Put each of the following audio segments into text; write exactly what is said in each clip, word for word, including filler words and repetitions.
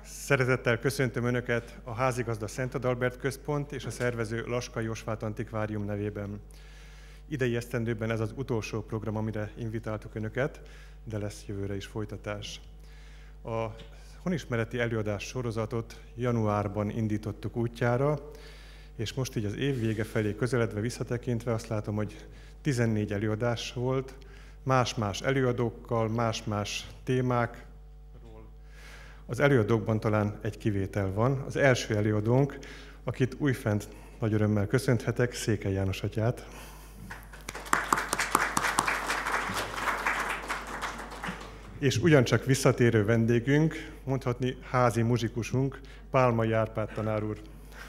Szeretettel köszöntöm Önöket a Házigazda Szent Adalbert Központ és a szervező Laskai Osváth Antikvárium nevében. Idei esztendőben ez az utolsó program, amire invitáltuk Önöket, de lesz jövőre is folytatás. A honismereti előadás sorozatot januárban indítottuk útjára, és most így az év vége felé közeledve visszatekintve azt látom, hogy tizennégy előadás volt, más-más előadókkal, más-más témákról. Az előadókban talán egy kivétel van. Az első előadónk, akit újfent nagy örömmel köszönhetek, Székely János atyát. És ugyancsak visszatérő vendégünk, mondhatni házi muzsikusunk, Pálmai Árpád tanár úr.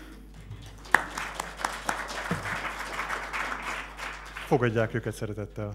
Fogadják őket szeretettel.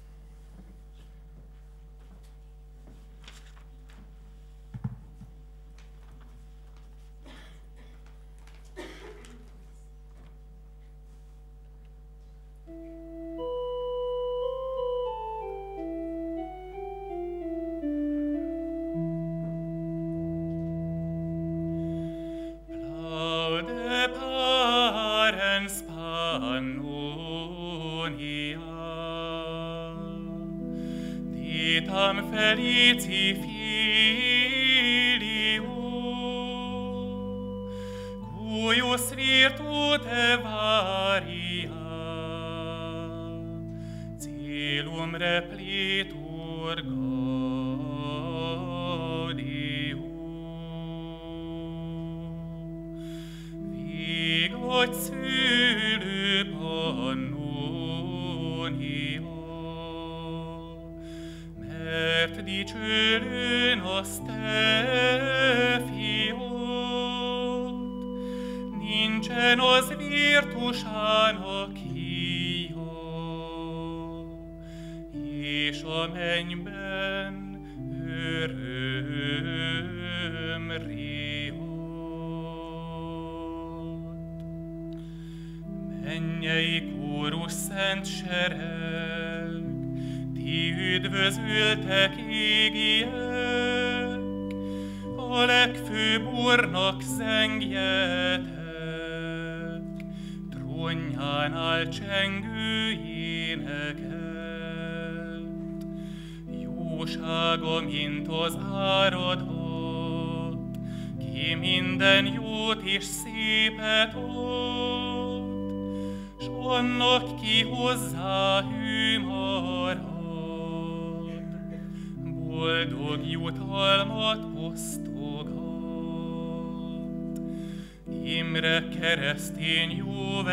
Keresztény jó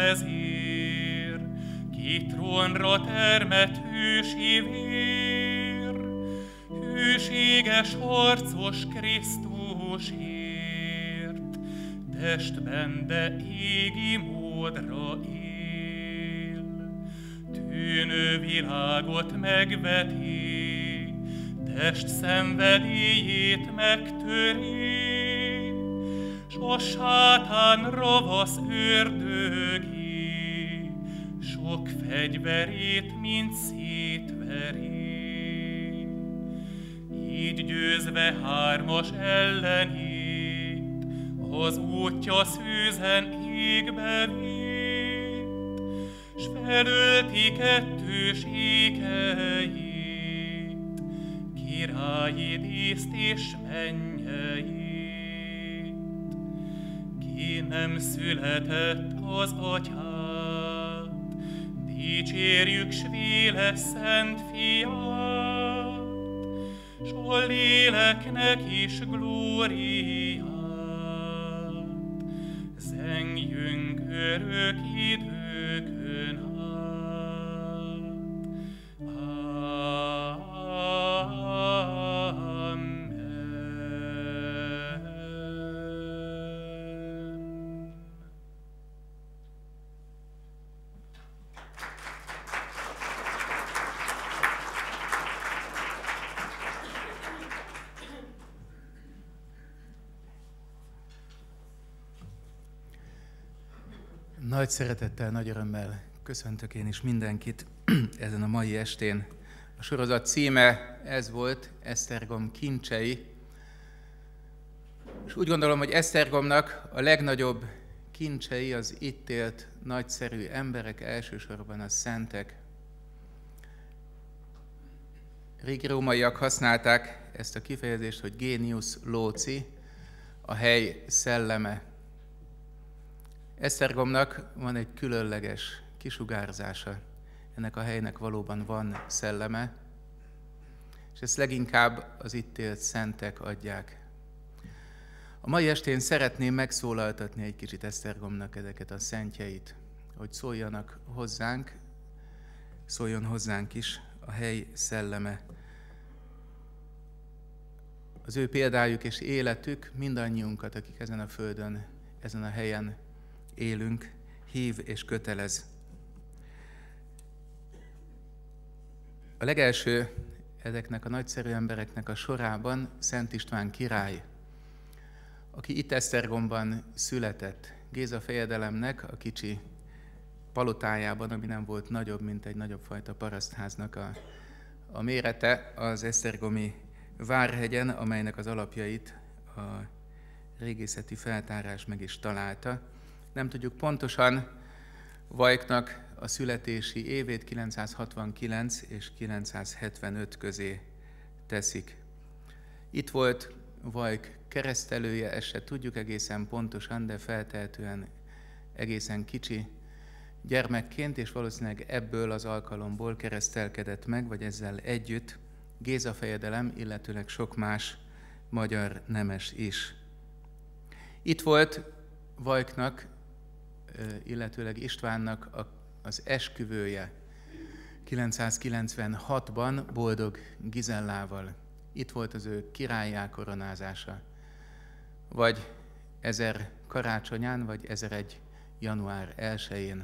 vezér, ki trónra termett hősi vér, hőséges harcos Krisztusért, testben, de égi módra él. Tűnő világot megveti, test szenvedélyét megtöri, s a sátán ravasz ördögi, sok fegyverét mind szétveri. Így győzve hármas ellenét, az útja szőzen égbe vitt, s felölti kettős ékeit, királyi díszt és mennyeit. Ki nem született az atyát, dicsérjük s véle szent fiát, s a léleknek is glóriát, zengjünk örök időkön át. Nagy szeretettel, nagy örömmel köszöntök én is mindenkit ezen a mai estén. A sorozat címe ez volt, Esztergom kincsei. És úgy gondolom, hogy Esztergomnak a legnagyobb kincsei az itt élt nagyszerű emberek, elsősorban a szentek. Régi rómaiak használták ezt a kifejezést, hogy genius loci, a hely szelleme. Esztergomnak van egy különleges kisugárzása. Ennek a helynek valóban van szelleme, és ezt leginkább az itt élt szentek adják. A mai estén szeretném megszólaltatni egy kicsit Esztergomnak ezeket a szentjeit, hogy szóljanak hozzánk, szóljon hozzánk is a hely szelleme. Az ő példájuk és életük mindannyiunkat, akik ezen a földön, ezen a helyen élünk, hív és kötelez. A legelső ezeknek a nagyszerű embereknek a sorában Szent István király, aki itt Esztergomban született, Géza fejedelemnek a kicsi palotájában, ami nem volt nagyobb, mint egy nagyobb fajta parasztháznak a, a mérete, az esztergomi Várhegyen, amelynek az alapjait a régészeti feltárás meg is találta. Nem tudjuk pontosan Vajknak a születési évét, kilencszázhatvankilenc és kilencszázhetvenöt közé teszik. Itt volt Vajk keresztelője, ezt se tudjuk egészen pontosan, de feltehetően egészen kicsi gyermekként, és valószínűleg ebből az alkalomból keresztelkedett meg, vagy ezzel együtt Géza fejedelem, illetőleg sok más magyar nemes is. Itt volt Vajknak, illetőleg Istvánnak az esküvője kilencszázkilencvenhatban Boldog Gizellával. Itt volt az ő királlyá koronázása. Vagy ezer karácsonyán, vagy ezeregy január elsején.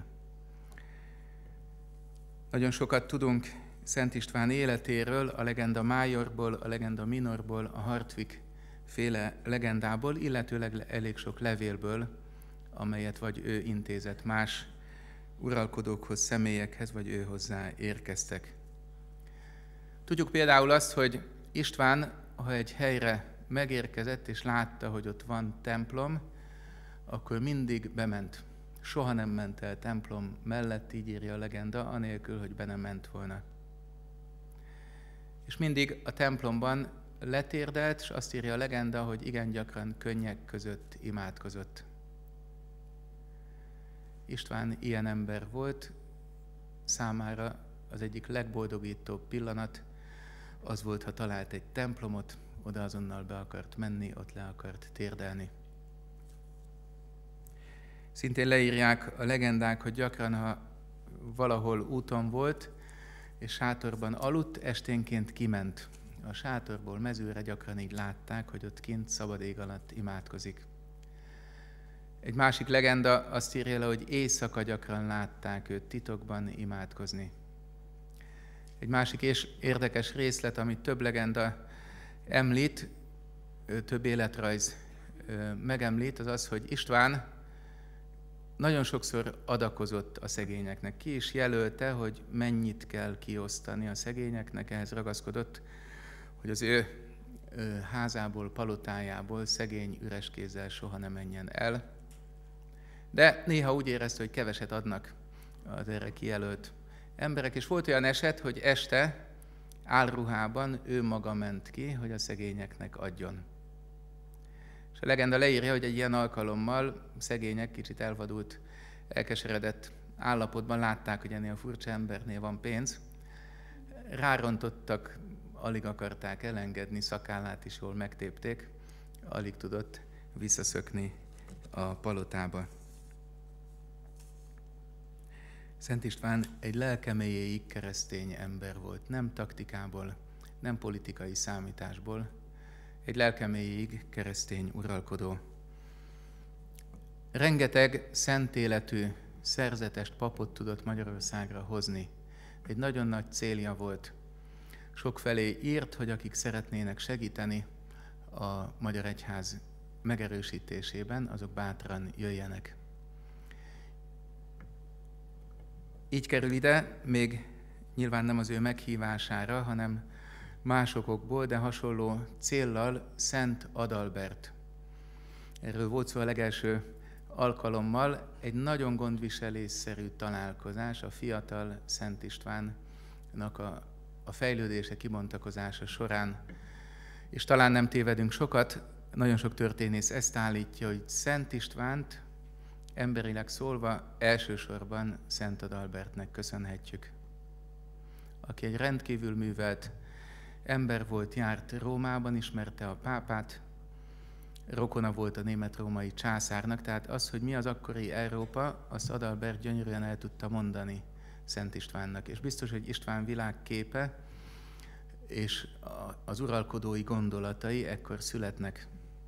Nagyon sokat tudunk Szent István életéről, a legenda májorból, a legenda minorból, a Hartwig féle legendából, illetőleg elég sok levélből, amelyet vagy ő intézett más uralkodókhoz, személyekhez, vagy ő hozzá érkeztek. Tudjuk például azt, hogy István, ha egy helyre megérkezett és látta, hogy ott van templom, akkor mindig bement. Soha nem ment el templom mellett, így írja a legenda, anélkül, hogy be nem ment volna. És mindig a templomban letérdelt, és azt írja a legenda, hogy igen gyakran könnyek között imádkozott. István ilyen ember volt, számára az egyik legboldogítóbb pillanat az volt, ha talált egy templomot, oda azonnal be akart menni, ott le akart térdelni. Szintén leírják a legendák, hogy gyakran, ha valahol úton volt, és sátorban aludt, esténként kiment. A sátorból mezőre gyakran így látták, hogy ott kint szabad ég alatt imádkozik. Egy másik legenda azt írja le, hogy éjszaka gyakran látták őt titokban imádkozni. Egy másik és érdekes részlet, amit több legenda említ, több életrajz megemlít, az az, hogy István nagyon sokszor adakozott a szegényeknek. Ki is jelölte, hogy mennyit kell kiosztani a szegényeknek, ehhez ragaszkodott, hogy az ő házából, palotájából szegény üres kézzel soha ne menjen el. De néha úgy érezte, hogy keveset adnak az erre kijelölt emberek, és volt olyan eset, hogy este álruhában ő maga ment ki, hogy a szegényeknek adjon. És a legenda leírja, hogy egy ilyen alkalommal szegények kicsit elvadult, elkeseredett állapotban látták, hogy ennél a furcsa embernél van pénz. Rárontottak, alig akarták elengedni, szakállát is jól megtépték, alig tudott visszaszökni a palotába. Szent István egy lelkemélyéig keresztény ember volt, nem taktikából, nem politikai számításból, egy lelkemélyéig keresztény uralkodó. Rengeteg szent életű, szerzetest, papot tudott Magyarországra hozni. Egy nagyon nagy célja volt. Sokfelé írt, hogy akik szeretnének segíteni a Magyar Egyház megerősítésében, azok bátran jöjjenek. Így kerül ide, még nyilván nem az ő meghívására, hanem másokból, de hasonló céllal Szent Adalbert. Erről volt szó a legelső alkalommal, egy nagyon gondviselésszerű találkozás a fiatal Szent Istvánnak a, a fejlődése, kibontakozása során. És talán nem tévedünk sokat, nagyon sok történész ezt állítja, hogy Szent Istvánt emberileg szólva elsősorban Szent Adalbertnek köszönhetjük, aki egy rendkívül művelt ember volt, járt Rómában, ismerte a pápát, rokona volt a német-római császárnak, tehát az, hogy mi az akkori Európa, azt Adalbert gyönyörűen el tudta mondani Szent Istvánnak. És biztos, hogy István világképe és az uralkodói gondolatai ekkor születnek.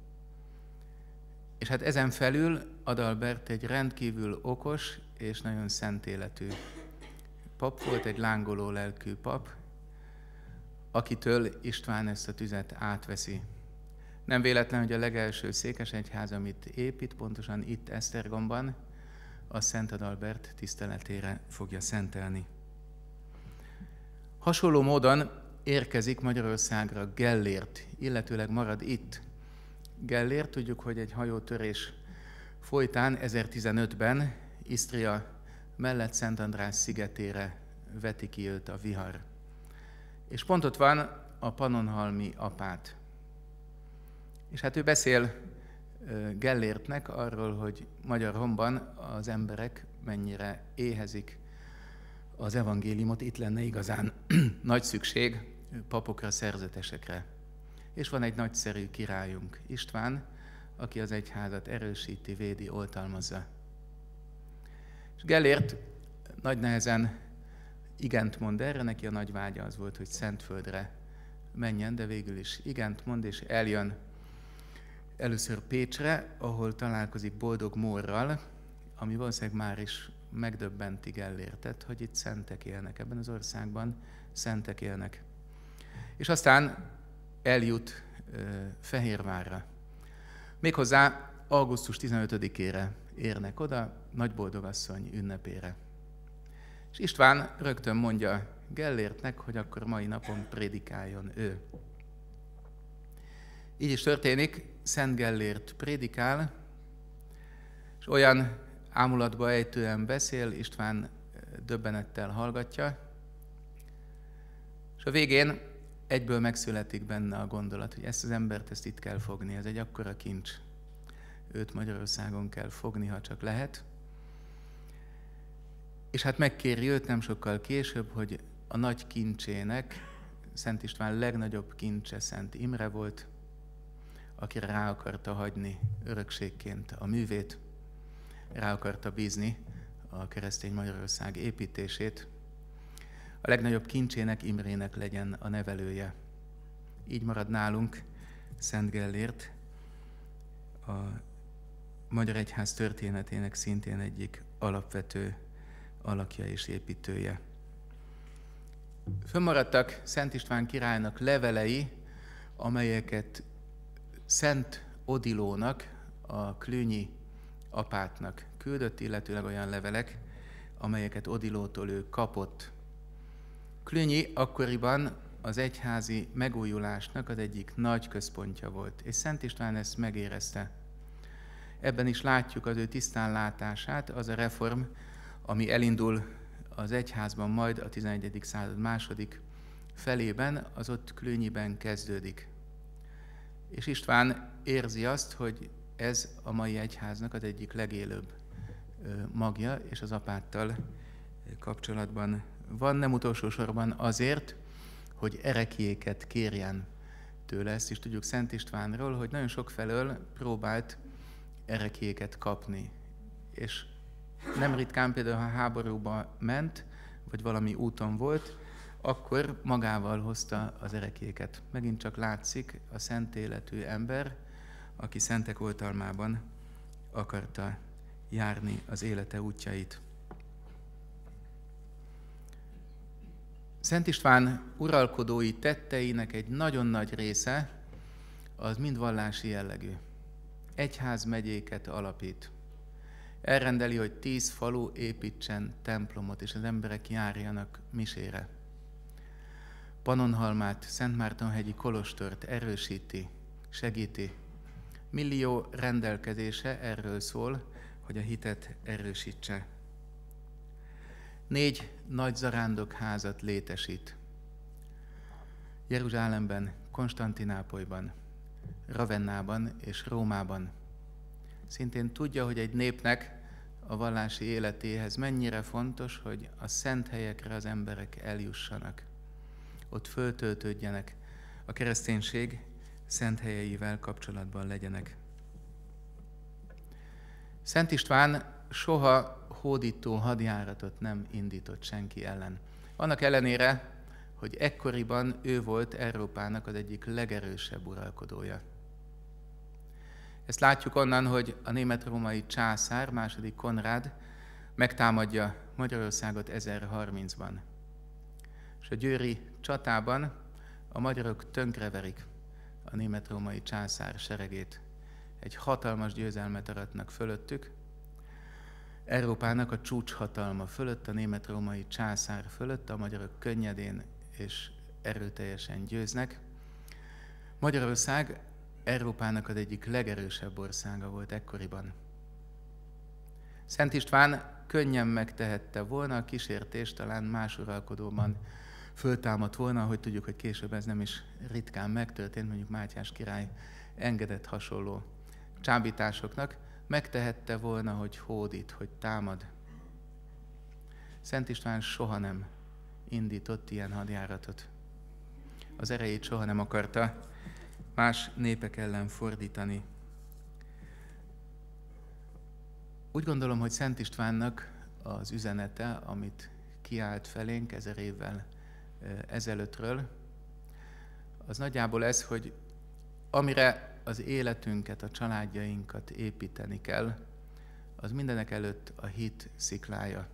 És hát ezen felül Adalbert egy rendkívül okos és nagyon szent életű pap volt, egy lángoló lelkű pap, akitől István ezt a tüzet átveszi. Nem véletlen, hogy a legelső székesegyház, amit épít, pontosan itt Esztergomban, a Szent Adalbert tiszteletére fogja szentelni. Hasonló módon érkezik Magyarországra Gellért, illetőleg marad itt. Gellért, tudjuk, hogy egy hajótörés folytán ezertizenötben Isztria mellett Szent András szigetére veti ki őt a vihar. És pont ott van a pannonhalmi apát. És hát ő beszél Gellértnek arról, hogy Magyarhomban az emberek mennyire éhezik az evangéliumot, itt lenne igazán nagy szükség papokra, szerzetesekre. És van egy nagyszerű királyunk, István, aki az egyházat erősíti, védi, oltalmazza. És Gellért nagy nehezen igent mond erre, neki a nagy vágya az volt, hogy Szentföldre menjen, de végül is igent mond, és eljön először Pécsre, ahol találkozik Boldog Mórral, ami valószínűleg már is megdöbbenti Gellértet, hogy itt szentek élnek ebben az országban, szentek élnek. És aztán eljut uh, Fehérvárra. Méghozzá augusztus tizenötödikére érnek oda, Nagyboldogasszony ünnepére. És István rögtön mondja Gellértnek, hogy akkor mai napon prédikáljon ő. Így is történik, Szent Gellért prédikál, és olyan ámulatba ejtően beszél, István döbbenettel hallgatja, és a végén egyből megszületik benne a gondolat, hogy ezt az embert, ezt itt kell fogni, ez egy akkora kincs. Őt Magyarországon kell fogni, ha csak lehet. És hát megkéri őt nem sokkal később, hogy a nagy kincsének, Szent István legnagyobb kincse Szent Imre volt, akire rá akarta hagyni örökségként a művét, rá akarta bízni a keresztény Magyarország építését. A legnagyobb kincsének, Imrének legyen a nevelője. Így marad nálunk Szent Gellért, a Magyar Egyház történetének szintén egyik alapvető alakja és építője. Fönnmaradtak Szent István királynak levelei, amelyeket Szent Odilónak, a klünyi apátnak küldött, illetőleg olyan levelek, amelyeket Odilótól ő kapott. Klünyi akkoriban az egyházi megújulásnak az egyik nagy központja volt, és Szent István ezt megérezte. Ebben is látjuk az ő tisztánlátását, az a reform, ami elindul az egyházban majd a tizenegyedik század második felében, az ott Klünyiben kezdődik. És István érzi azt, hogy ez a mai egyháznak az egyik legélőbb magja, és az apáttal kapcsolatban van, nem utolsó sorban azért, hogy ereklyéket kérjen tőle. Ezt is tudjuk Szent Istvánról, hogy nagyon sokfelől próbált ereklyéket kapni. És nem ritkán például, ha háborúba ment, vagy valami úton volt, akkor magával hozta az ereklyéket. Megint csak látszik a szent életű ember, aki szentek oltalmában akarta járni az élete útjait. Szent István uralkodói tetteinek egy nagyon nagy része az mind vallási jellegű. Egyházmegyéket alapít. Elrendeli, hogy tíz falu építsen templomot, és az emberek járjanak misére. Pannonhalmát, Szentmártonhegyi kolostort erősíti, segíti. millió rendelkezése erről szól, hogy a hitet erősítse. Négy nagy zarándokházat létesít. Jeruzsálemben, Konstantinápolyban, Ravennában és Rómában. Szintén tudja, hogy egy népnek a vallási életéhez mennyire fontos, hogy a szent helyekre az emberek eljussanak. Ott föltöltődjenek, a kereszténység szent helyeivel kapcsolatban legyenek. Szent István soha hódító hadjáratot nem indított senki ellen. Annak ellenére, hogy ekkoriban ő volt Európának az egyik legerősebb uralkodója. Ezt látjuk onnan, hogy a német-római császár, második Konrád megtámadja Magyarországot ezerharmincban. És a győri csatában a magyarok tönkreverik a német-római császár seregét. Egy hatalmas győzelmet aratnak fölöttük. Európának a csúcshatalma fölött, a német-római császár fölött a magyarok könnyedén és erőteljesen győznek. Magyarország Európának az egyik legerősebb országa volt ekkoriban. Szent István könnyen megtehette volna a kísértést, talán más uralkodóban föltámadt volna, ahogy tudjuk, hogy később ez nem is ritkán megtörtént, mondjuk Mátyás király engedett hasonló csábításoknak, megtehette volna, hogy hódít, hogy támad. Szent István soha nem indított ilyen hadjáratot. Az erejét soha nem akarta más népek ellen fordítani. Úgy gondolom, hogy Szent Istvánnak az üzenete, amit kiállt felénk ezer évvel ezelőttről, az nagyjából ez, hogy amire az életünket, a családjainkat építeni kell, az mindenek előtt a hit sziklája.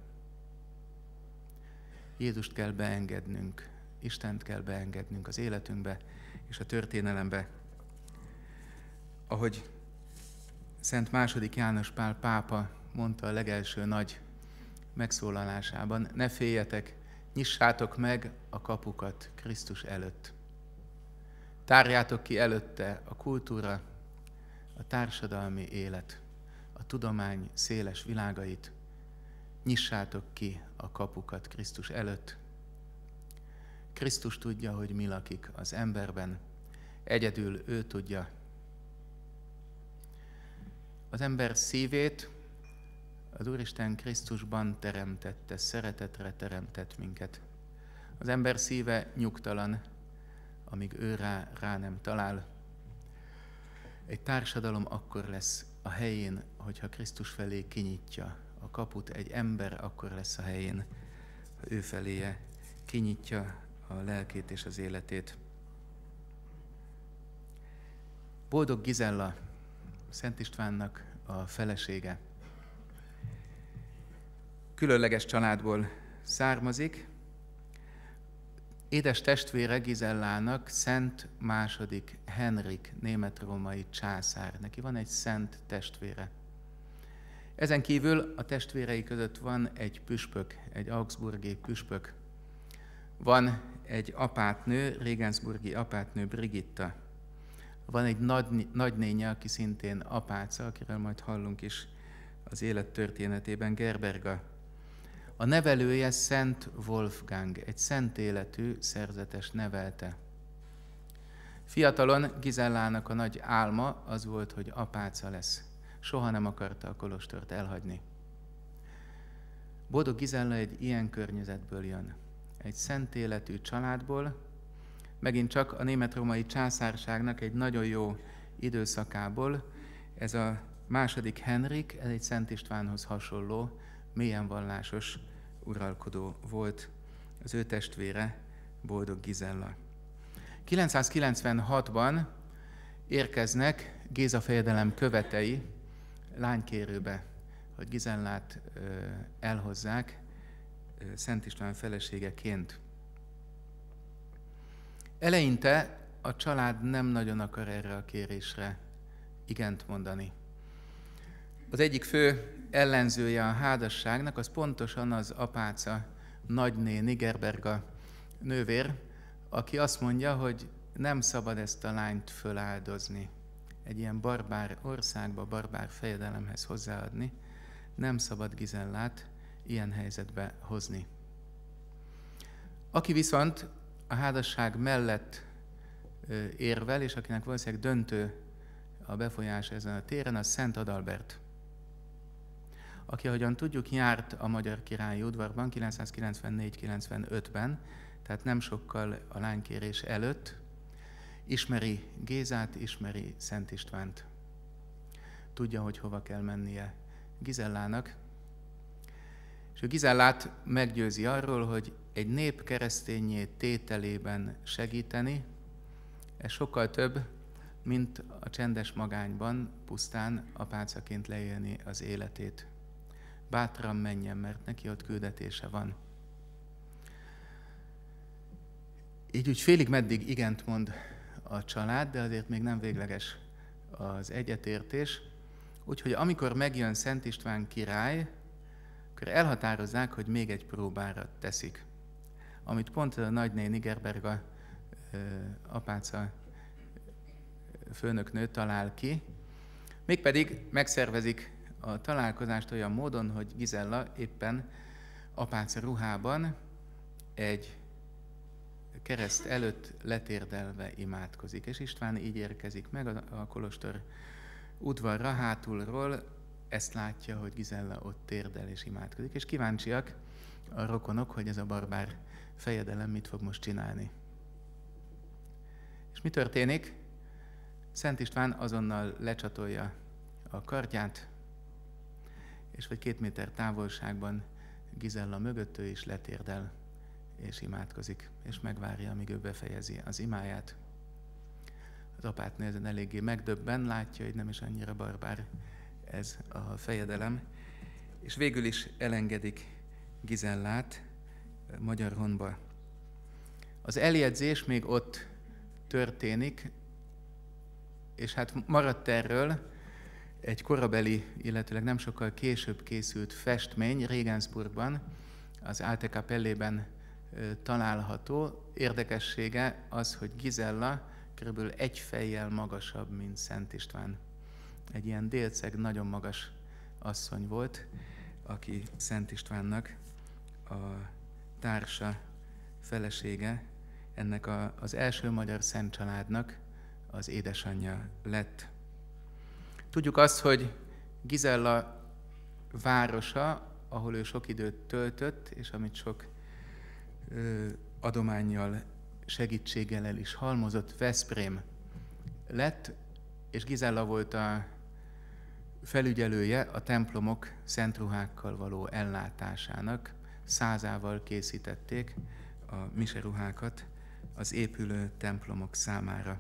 Jézust kell beengednünk, Istent kell beengednünk az életünkbe és a történelembe. Ahogy Szent második János Pál pápa mondta a legelső nagy megszólalásában, ne féljetek, nyissátok meg a kapukat Krisztus előtt. Tárjátok ki előtte a kultúra, a társadalmi élet, a tudomány széles világait, nyissátok ki a kapukat Krisztus előtt. Krisztus tudja, hogy mi lakik az emberben, egyedül ő tudja. Az ember szívét az Úristen Krisztusban teremtette, szeretetre teremtett minket. Az ember szíve nyugtalan, amíg ő rá, rá nem talál. Egy társadalom akkor lesz a helyén, hogyha Krisztus felé kinyitja a kaput. Egy ember akkor lesz a helyén, ha ő feléje kinyitja a lelkét és az életét. Boldog Gizella, Szent Istvánnak a felesége. Különleges családból származik. Édes testvére Gizellának Szent második Henrik német-római császár. Neki van egy szent testvére. Ezen kívül a testvérei között van egy püspök, egy augsburgi püspök. Van egy apátnő, regensburgi apátnő Brigitta. Van egy nagy, nagynénye, aki szintén apáca, akiről majd hallunk is az élet történetében, Gerberga. A nevelője Szent Wolfgang, egy szent életű szerzetes nevelte. Fiatalon Gizellának a nagy álma az volt, hogy apáca lesz. Soha nem akarta a kolostort elhagyni. Boldog Gizella egy ilyen környezetből jön. Egy szent életű családból, megint csak a német-római császárságnak egy nagyon jó időszakából. Ez a második Henrik, ez egy Szent Istvánhoz hasonló, mélyen vallásos uralkodó volt. Az ő testvére Boldog Gizella. kilencszázkilencvenhatban érkeznek Géza fejedelem követei lánykérőbe, hogy Gizellát elhozzák Szent István feleségeként. Eleinte a család nem nagyon akar erre a kérésre igent mondani. Az egyik fő ellenzője a házasságnak az pontosan az apáca nagynéni, Gerberga nővér, aki azt mondja, hogy nem szabad ezt a lányt föláldozni. egy ilyen barbár országba, barbár fejedelemhez hozzáadni, nem szabad Gizellát ilyen helyzetbe hozni. Aki viszont a házasság mellett érvel, és akinek valószínűleg döntő a befolyás ezen a téren, az Szent Adalbert, aki, ahogyan tudjuk, járt a magyar királyi udvarban kilencszázkilencvennégy kilencvenötben, tehát nem sokkal a lánykérés előtt, ismeri Gézát, ismeri Szent Istvánt. Tudja, hogy hova kell mennie Gizellának, és ő Gizellát meggyőzi arról, hogy egy nép keresztényé tételében segíteni, ez sokkal több, mint a csendes magányban pusztán apácaként leélni az életét. Bátran menjen, mert neki ott küldetése van. Így úgy félig meddig igent mond a család, de azért még nem végleges az egyetértés. Úgyhogy amikor megjön Szent István király, akkor elhatározzák, hogy még egy próbára teszik. Amit pont a nagyné Nigerberga apáca főnöknő talál ki, mégpedig megszervezik a találkozást olyan módon, hogy Gizella éppen apáca ruhában egy kereszt előtt letérdelve imádkozik, és István így érkezik meg a, a kolostor udvarra hátulról, ezt látja, hogy Gizella ott térdel és imádkozik, és kíváncsiak a rokonok, hogy ez a barbár fejedelem mit fog most csinálni. És mi történik? Szent István azonnal lecsatolja a kardját, és vagy két méter távolságban Gizella mögött ő is letérdel, és imádkozik, és megvárja, amíg ő befejezi az imáját. Az apátnő ezen eléggé megdöbben, látja, hogy nem is annyira barbár ez a fejedelem, és végül is elengedik Gizellát Magyarhonba. Az eljegyzés még ott történik, és hát maradt erről egy korabeli, illetőleg nem sokkal később készült festmény Regensburgban, az Alte Kapellében található. Érdekessége az, hogy Gizella körülbelül egy fejjel magasabb, mint Szent István. Egy ilyen délceg, nagyon magas asszony volt, aki Szent Istvánnak a társa, felesége, ennek a, az első magyar szent családnak az édesanyja lett. Tudjuk azt, hogy Gizella városa, ahol ő sok időt töltött, és amit sok ö, adománnyal, segítséggel el is halmozott, Veszprém lett, és Gizella volt a felügyelője a templomok szentruhákkal való ellátásának. Százával készítették a miseruhákat az épülő templomok számára.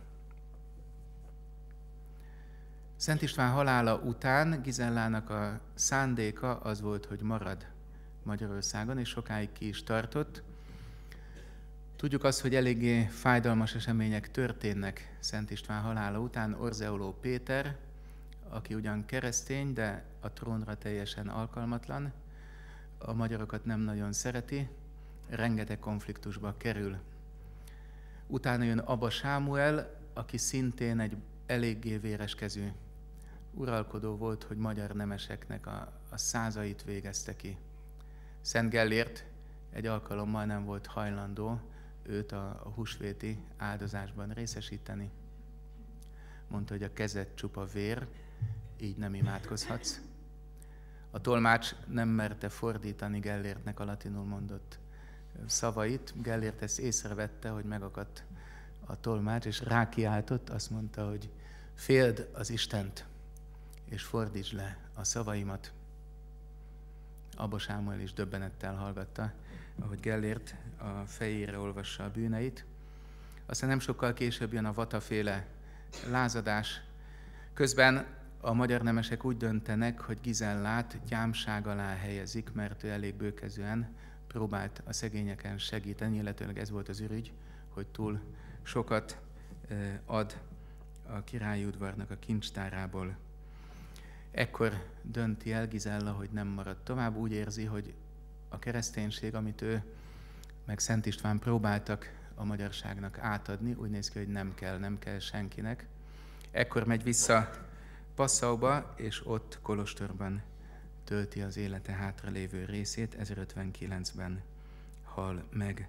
Szent István halála után Gizellának a szándéka az volt, hogy marad Magyarországon, és sokáig ki is tartott. Tudjuk azt, hogy eléggé fájdalmas események történnek Szent István halála után. Orzeoló Péter, aki ugyan keresztény, de a trónra teljesen alkalmatlan, a magyarokat nem nagyon szereti, rengeteg konfliktusba kerül. Utána jön Aba Sámuel, aki szintén egy eléggé véreskezű uralkodó volt, hogy magyar nemeseknek a, a százait végezte ki. Szent Gellért egy alkalommal nem volt hajlandó őt a, a húsvéti áldozásban részesíteni. Mondta, hogy a kezed csupa vér, így nem imádkozhatsz. A tolmács nem merte fordítani Gellértnek a latinul mondott szavait. Gellért ezt észrevette, hogy megakadt a tolmács, és rákiáltott, azt mondta, hogy féld az Istent, és fordítsd le a szavaimat. Aba Sámuel is döbbenettel hallgatta, ahogy Gellért a fejére olvassa a bűneit. Aztán nem sokkal később jön a Vata-féle lázadás. Közben a magyar nemesek úgy döntenek, hogy Gizellát gyámság alá helyezik, mert ő elég bőkezően próbált a szegényeken segíteni, illetőleg ez volt az ürügy, hogy túl sokat ad a királyi udvarnak a kincstárából. Ekkor dönti el Gizella, hogy nem marad tovább, úgy érzi, hogy a kereszténység, amit ő meg Szent István próbáltak a magyarságnak átadni, úgy néz ki, hogy nem kell, nem kell senkinek, Ekkor megy vissza Passauba, és ott Kolostorban tölti az élete hátralévő részét, ezerötvenkilencben hal meg.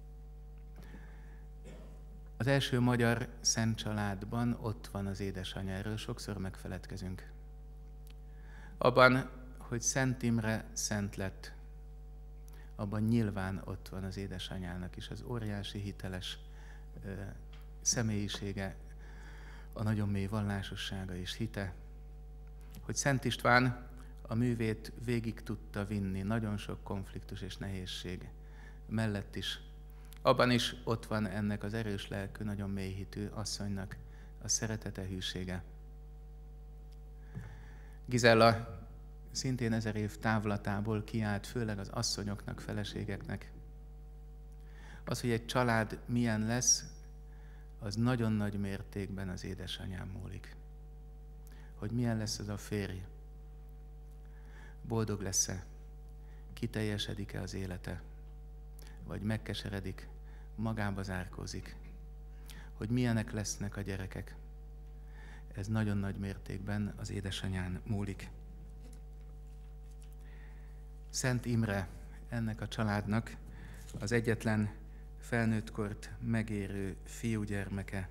Az első magyar szent családban ott van az édesanyja, erről sokszor megfeledkezünk. Abban, hogy Szent Imre szent lett, abban nyilván ott van az édesanyának is az óriási hiteles ö, személyisége, a nagyon mély vallásossága és hite. Hogy Szent István a művét végig tudta vinni, nagyon sok konfliktus és nehézség mellett is. Abban is ott van ennek az erős lelkű, nagyon mély hitű asszonynak a szeretete, hűsége. Gizella szintén ezer év távlatából kiállt, főleg az asszonyoknak, feleségeknek. Az, hogy egy család milyen lesz, az nagyon nagy mértékben az édesanyám múlik. Hogy milyen lesz az a férj. Boldog lesz-e? Kiteljesedik-e az élete? Vagy megkeseredik, magába zárkózik? Hogy milyenek lesznek a gyerekek? Ez nagyon nagy mértékben az édesanyán múlik. Szent Imre ennek a családnak az egyetlen felnőttkort megérő fiúgyermeke.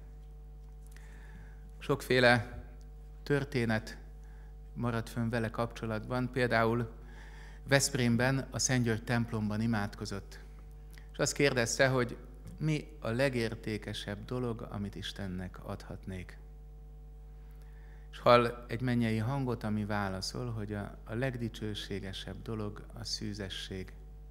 Sokféle történet maradt fönn vele kapcsolatban, például Veszprémben a Szent György templomban imádkozott, és azt kérdezte, hogy mi a legértékesebb dolog, amit Istennek adhatnék. És hall egy mennyei hangot, ami válaszol, hogy a, a legdicsőségesebb dolog a szűzesség.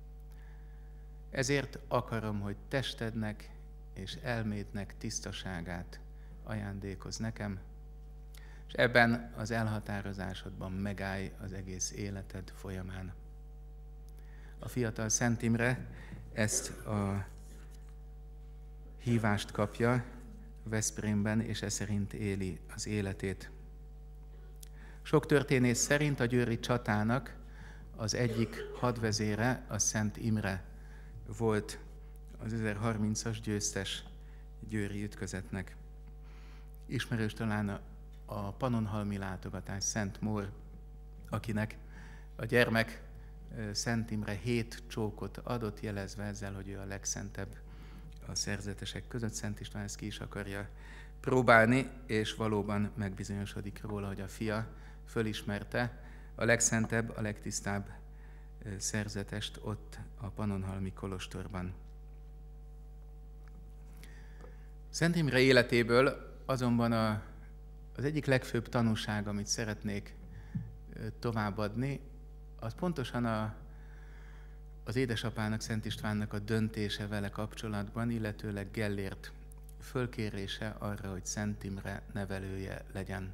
Ezért akarom, hogy testednek és elmédnek tisztaságát ajándékoz nekem, és ebben az elhatározásodban megállj az egész életed folyamán. A fiatal Szent Imre ezt a hívást kapja Veszprémben, és e szerint éli az életét. Sok történész szerint a győri csatának az egyik hadvezére a Szent Imre volt, az ezerharmincas győztes győri ütközetnek. Ismerős talán a, a pannonhalmi látogatás, Szent Mór, akinek a gyermek Szent Imre hét csókot adott, jelezve ezzel, hogy ő a legszentebb a szerzetesek között. Szent István ezt ki is akarja próbálni, és valóban megbizonyosodik róla, hogy a fia fölismerte a legszentebb, a legtisztább szerzetest ott a pannonhalmi kolostorban. Szent Imre életéből azonban a, az egyik legfőbb tanúság, amit szeretnék továbbadni, az pontosan a, az édesapának, Szent Istvánnak a döntése vele kapcsolatban, illetőleg Gellért fölkérése arra, hogy Szent Imre nevelője legyen.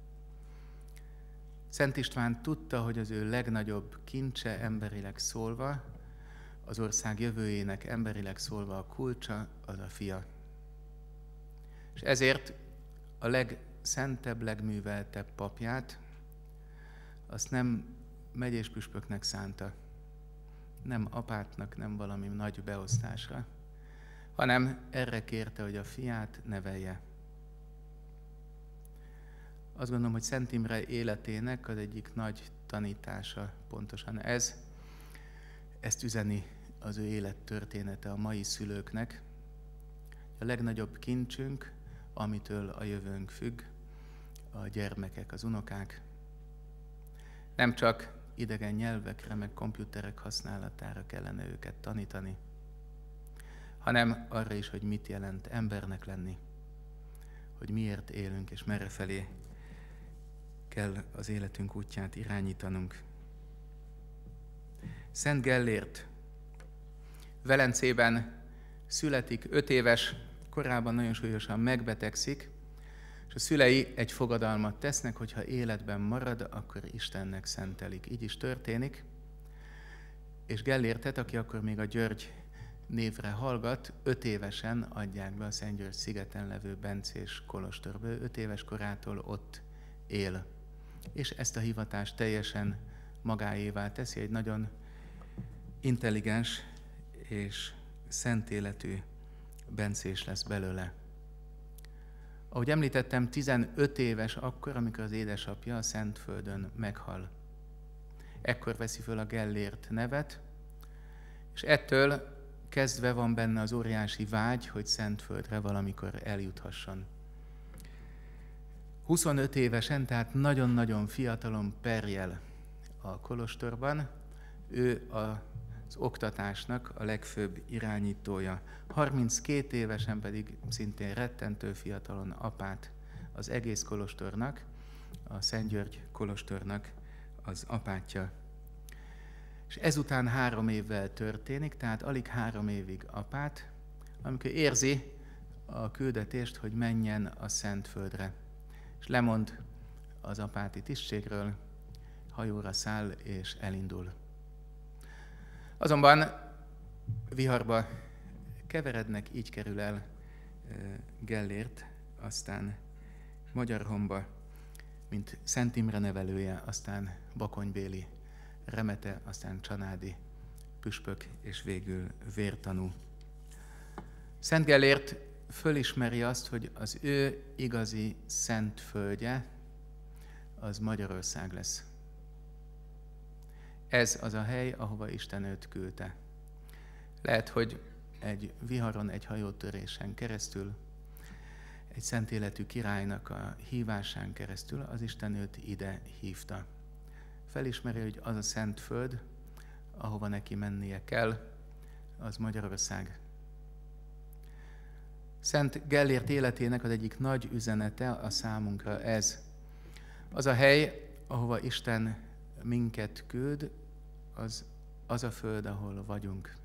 Szent István tudta, hogy az ő legnagyobb kincse emberileg szólva, az ország jövőjének emberileg szólva a kulcsa, az a fia. És ezért a legszentebb, legműveltebb papját azt nem megyéspüspöknek szánta, nem apátnak, nem valami nagy beosztásra, hanem erre kérte, hogy a fiát nevelje. Azt gondolom, hogy Szent Imre életének az egyik nagy tanítása pontosan ez. Ezt üzeni az ő élettörténete a mai szülőknek. A legnagyobb kincsünk, amitől a jövőnk függ, a gyermekek, az unokák. Nem csak idegen nyelvekre, meg komputerek használatára kellene őket tanítani, hanem arra is, hogy mit jelent embernek lenni, hogy miért élünk és merre felé kell az életünk útját irányítanunk. Szent Gellért Velencében születik, öt éves korában nagyon súlyosan megbetegszik, és a szülei egy fogadalmat tesznek, hogyha életben marad, akkor Istennek szentelik. Így is történik, és Gellértet, aki akkor még a György névre hallgat, öt évesen adják be a Szent György szigeten levő bencés kolostorba. Öt éves korától ott él. És ezt a hivatást teljesen magáévá teszi, egy nagyon intelligens és szent életű bencés lesz belőle. Ahogy említettem, tizenöt éves akkor, amikor az édesapja a Szentföldön meghal. Ekkor veszi föl a Gellért nevet, és ettől kezdve van benne az óriási vágy, hogy Szentföldre valamikor eljuthasson. huszonöt évesen, tehát nagyon-nagyon fiatalon perjel a kolostorban, ő az oktatásnak a legfőbb irányítója. harminckét évesen pedig szintén rettentő fiatalon apát az egész kolostornak, a Szent György kolostornak az apátja. És ezután három évvel történik, tehát alig három évig apát, amikor érzi a küldetést, hogy menjen a Szentföldre. És lemond az apáti tisztségről, hajóra száll és elindul. Azonban viharba keverednek, így kerül el Gellért, aztán Magyarhomba, mint Szent Imre nevelője, aztán Bakonybéli remete, aztán csanádi püspök, és végül vértanú. Szent Gellért fölismeri azt, hogy az ő igazi szent földje az Magyarország lesz. Ez az a hely, ahova Isten őt küldte. Lehet, hogy egy viharon, egy hajótörésen keresztül, egy szent életű királynak a hívásán keresztül az Isten őt ide hívta. Felismeri, hogy az a szent föld, ahova neki mennie kell, az Magyarország. Szent Gellért életének az egyik nagy üzenete a számunkra ez. Az a hely, ahova Isten minket küld, az, az a föld, ahol vagyunk.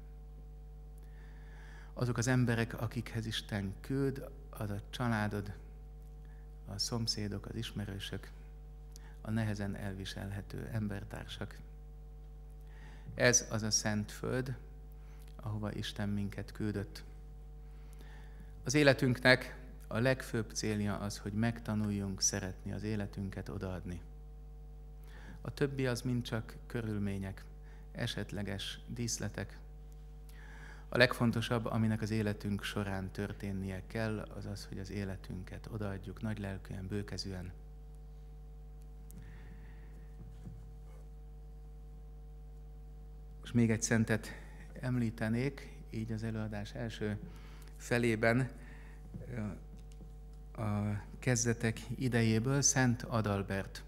Azok az emberek, akikhez Isten küld, az a családod, a szomszédok, az ismerősök, a nehezen elviselhető embertársak. Ez az a szent föld, ahova Isten minket küldött. Az életünknek a legfőbb célja az, hogy megtanuljunk szeretni, az életünket odaadni. A többi az mind csak körülmények, esetleges díszletek. A legfontosabb, aminek az életünk során történnie kell, az az, hogy az életünket odaadjuk nagy lelkűen, bőkezűen. És még egy szentet említenék, így az előadás első felében, a kezdetek idejéből, Szent Adalbert.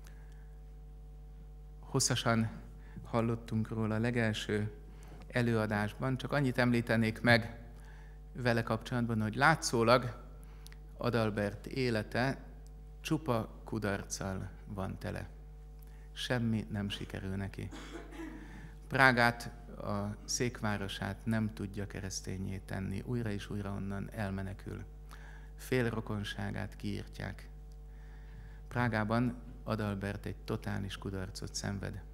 Hosszasan hallottunk róla a legelső előadásban, csak annyit említenék meg vele kapcsolatban, hogy látszólag Adalbert élete csupa kudarccal van tele. Semmi nem sikerül neki. Prágát, a székvárosát nem tudja kereszténnyé tenni, újra és újra onnan elmenekül. Fél rokonságát kiírtják. Prágában Adalbert egy totális kudarcot szenved.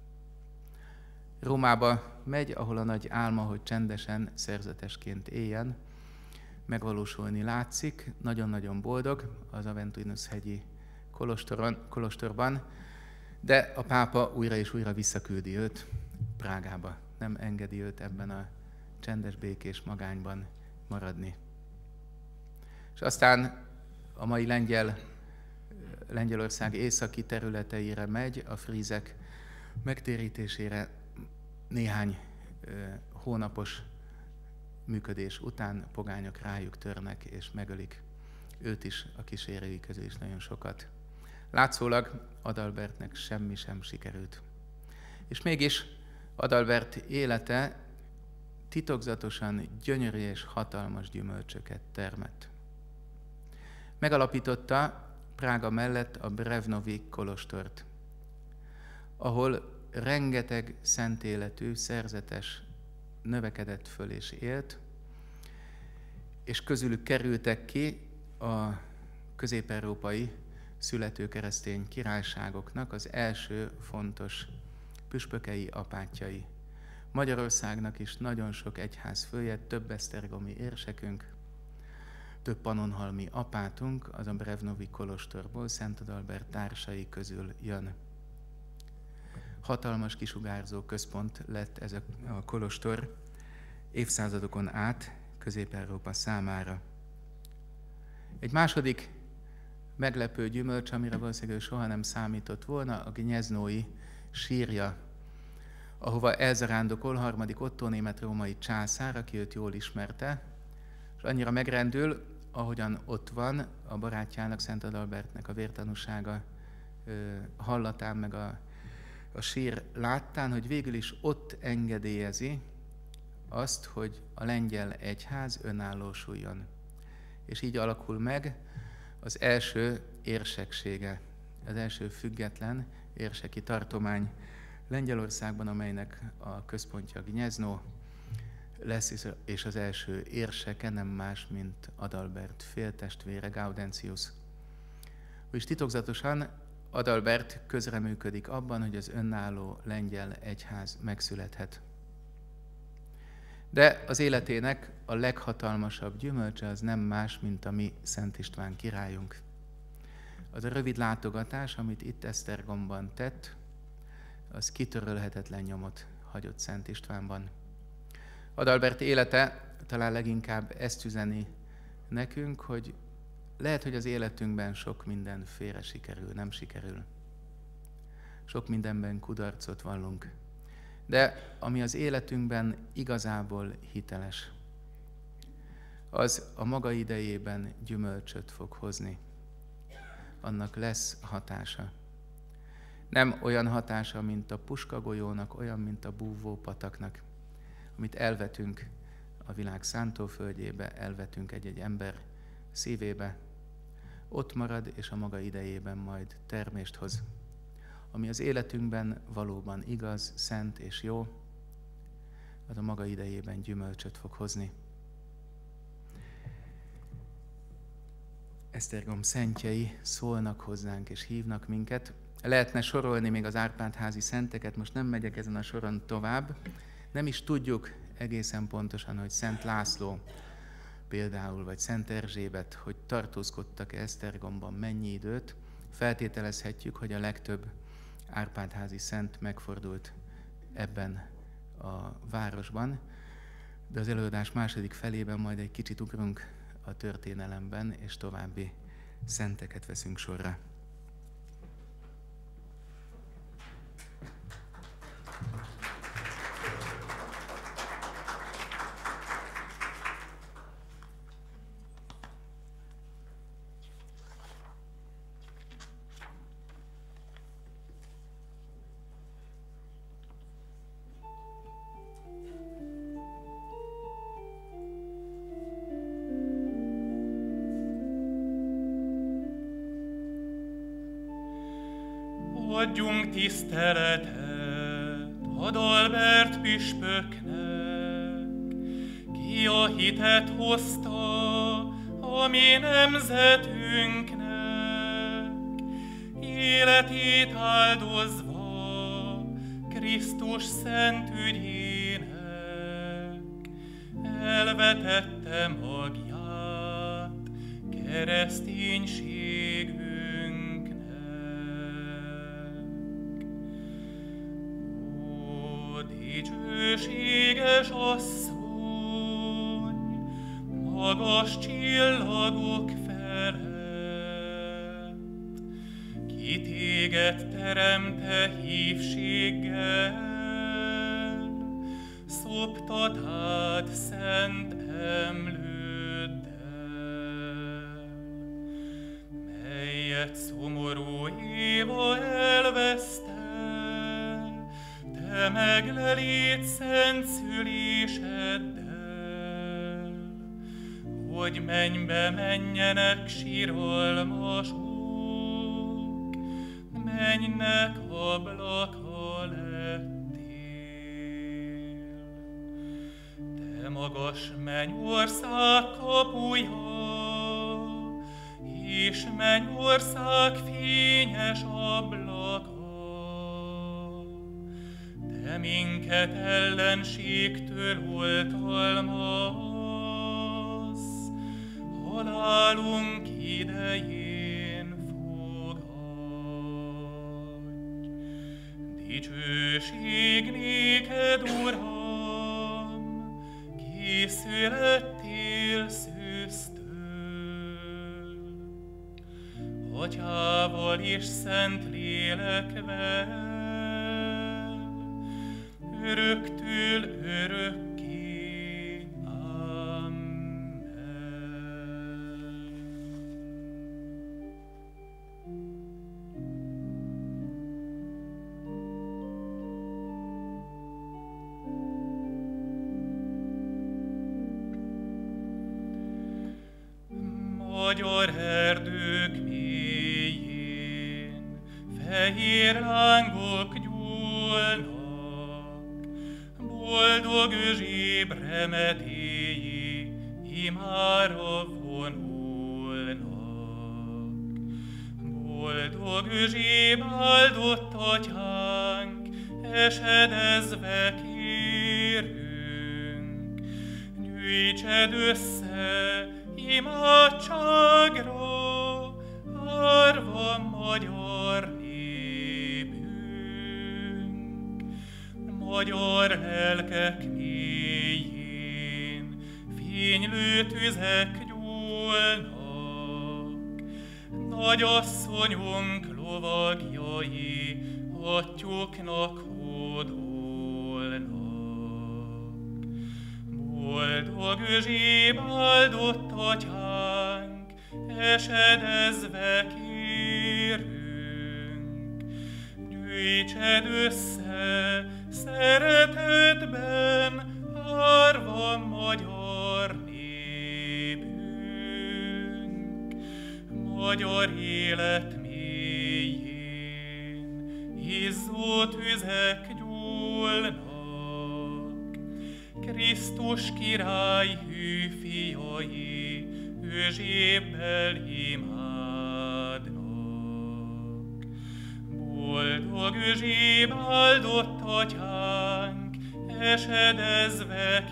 Rómába megy, ahol a nagy álma, hogy csendesen, szerzetesként éljen, megvalósulni látszik, nagyon-nagyon boldog az Aventinus-hegyi kolostoron, kolostorban, de a pápa újra és újra visszaküldi őt Prágába. Nem engedi őt ebben a csendes, békés magányban maradni. És aztán a mai lengyel, Lengyelország északi területeire megy, a frízek megtérítésére néhány ö, hónapos működés után pogányok rájuk törnek és megölik őt is, a kísérői közül is nagyon sokat. Látszólag Adalbertnek semmi sem sikerült. És mégis Adalbert élete titokzatosan gyönyörű és hatalmas gyümölcsöket termett. Megalapította Prága mellett a Brevnovi kolostort, ahol rengeteg szent életű, szerzetes növekedett föl és élt, és közülük kerültek ki a közép-európai születő keresztény királyságoknak az első fontos püspökei, apátjai. Magyarországnak is nagyon sok egyház fője, több esztergomi érsekünk, több pannonhalmi apátunk, az a Brevnovi kolostorból, Szent Adalbert társai közül jön. Hatalmas kisugárzó központ lett ez a, a kolostor évszázadokon át Közép-Európa számára. Egy második meglepő gyümölcs, amire valószínűleg ő soha nem számított volna, a Gnieznói sírja, ahova elzarándokol harmadik Ottó német-római császár, aki őt jól ismerte, és annyira megrendül, ahogyan ott van a barátjának, Szent Adalbertnek a vértanúsága ö, hallatán, meg a, a sír láttán, hogy végül is ott engedélyezi azt, hogy a lengyel egyház önállósuljon. És így alakul meg az első érseksége, az első független érseki tartomány Lengyelországban, amelynek a központja Gniezno lesz, és az első érseke nem más, mint Adalbert féltestvére, Gaudentius. És titokzatosan Adalbert közreműködik abban, hogy az önálló lengyel egyház megszülethet. De az életének a leghatalmasabb gyümölcse az nem más, mint a mi Szent István királyunk. Az a rövid látogatás, amit itt Esztergomban tett, az kitörölhetetlen nyomot hagyott Szent Istvánban. Adalbert élete talán leginkább ezt üzeni nekünk, hogy lehet, hogy az életünkben sok minden félre sikerül, nem sikerül. Sok mindenben kudarcot vallunk. De ami az életünkben igazából hiteles, az a maga idejében gyümölcsöt fog hozni. Annak lesz hatása. Nem olyan hatása, mint a puskagolyónak, olyan, mint a búvópataknak, amit elvetünk a világ szántóföldjébe, elvetünk egy-egy ember szívébe, ott marad, és a maga idejében majd termést hoz. Ami az életünkben valóban igaz, szent és jó, az a maga idejében gyümölcsöt fog hozni. Esztergom szentjei szólnak hozzánk és hívnak minket. Lehetne sorolni még az Árpád-házi szenteket, most nem megyek ezen a soron tovább. Nem is tudjuk egészen pontosan, hogy Szent László például, vagy Szent Erzsébet, hogy tartózkodtak-e Esztergomban mennyi időt. Feltételezhetjük, hogy a legtöbb Árpád-házi szent megfordult ebben a városban, de az előadás második felében majd egy kicsit ugrunk a történelemben, és további szenteket veszünk sorra. Adjunk tiszteletet Adalbert püspöknek, ki a hitet hozta a mi nemzetünknek, életét áldozva Krisztus szent ügyének, elvetette magját kereszténységünknek. Dicsőséges asszony, magas csillagok felett, ki téged teremte hívséggel, szoptad át szent emlőddel, melyet szomorú Éva elvesztett, te meglelét szent szüléseddel, hogy mennybe menjenek síralmasok, mennynek ablaka lettél. Te magas mennyország kapuja, és mennyország fényes ablaka, te minket ellenségtől oltalmazz, halálunk idején fogadj. Dicsőség néked, Uram, ki születtél szőztől, Atyával és Szent Lélekvel, öröktől örökké. Amen. Magyar erdők mélyén fehér lángok gyúlnak, boldog zsíb remetéjé imára vonulnak. Boldog zsíb áldott Atyánk, esedezve kérünk, gyűjtsed össze imádságra árva magyar népünk. Magyar lelkek mélyén fénylő tüzek gyúlnak, nagyasszonyunk lovagjai atyuknak hódolnak. Boldog zsíb áldott Atyánk, esedezve kérünk, gyűjtsed össze szeretetben árva magyar népünk. Magyar élet mélyén izzó tüzek gyúlnak, Krisztus király hű fiai őzsébbel imádnak. Boldog zsíb áldott Atyánk, esedezve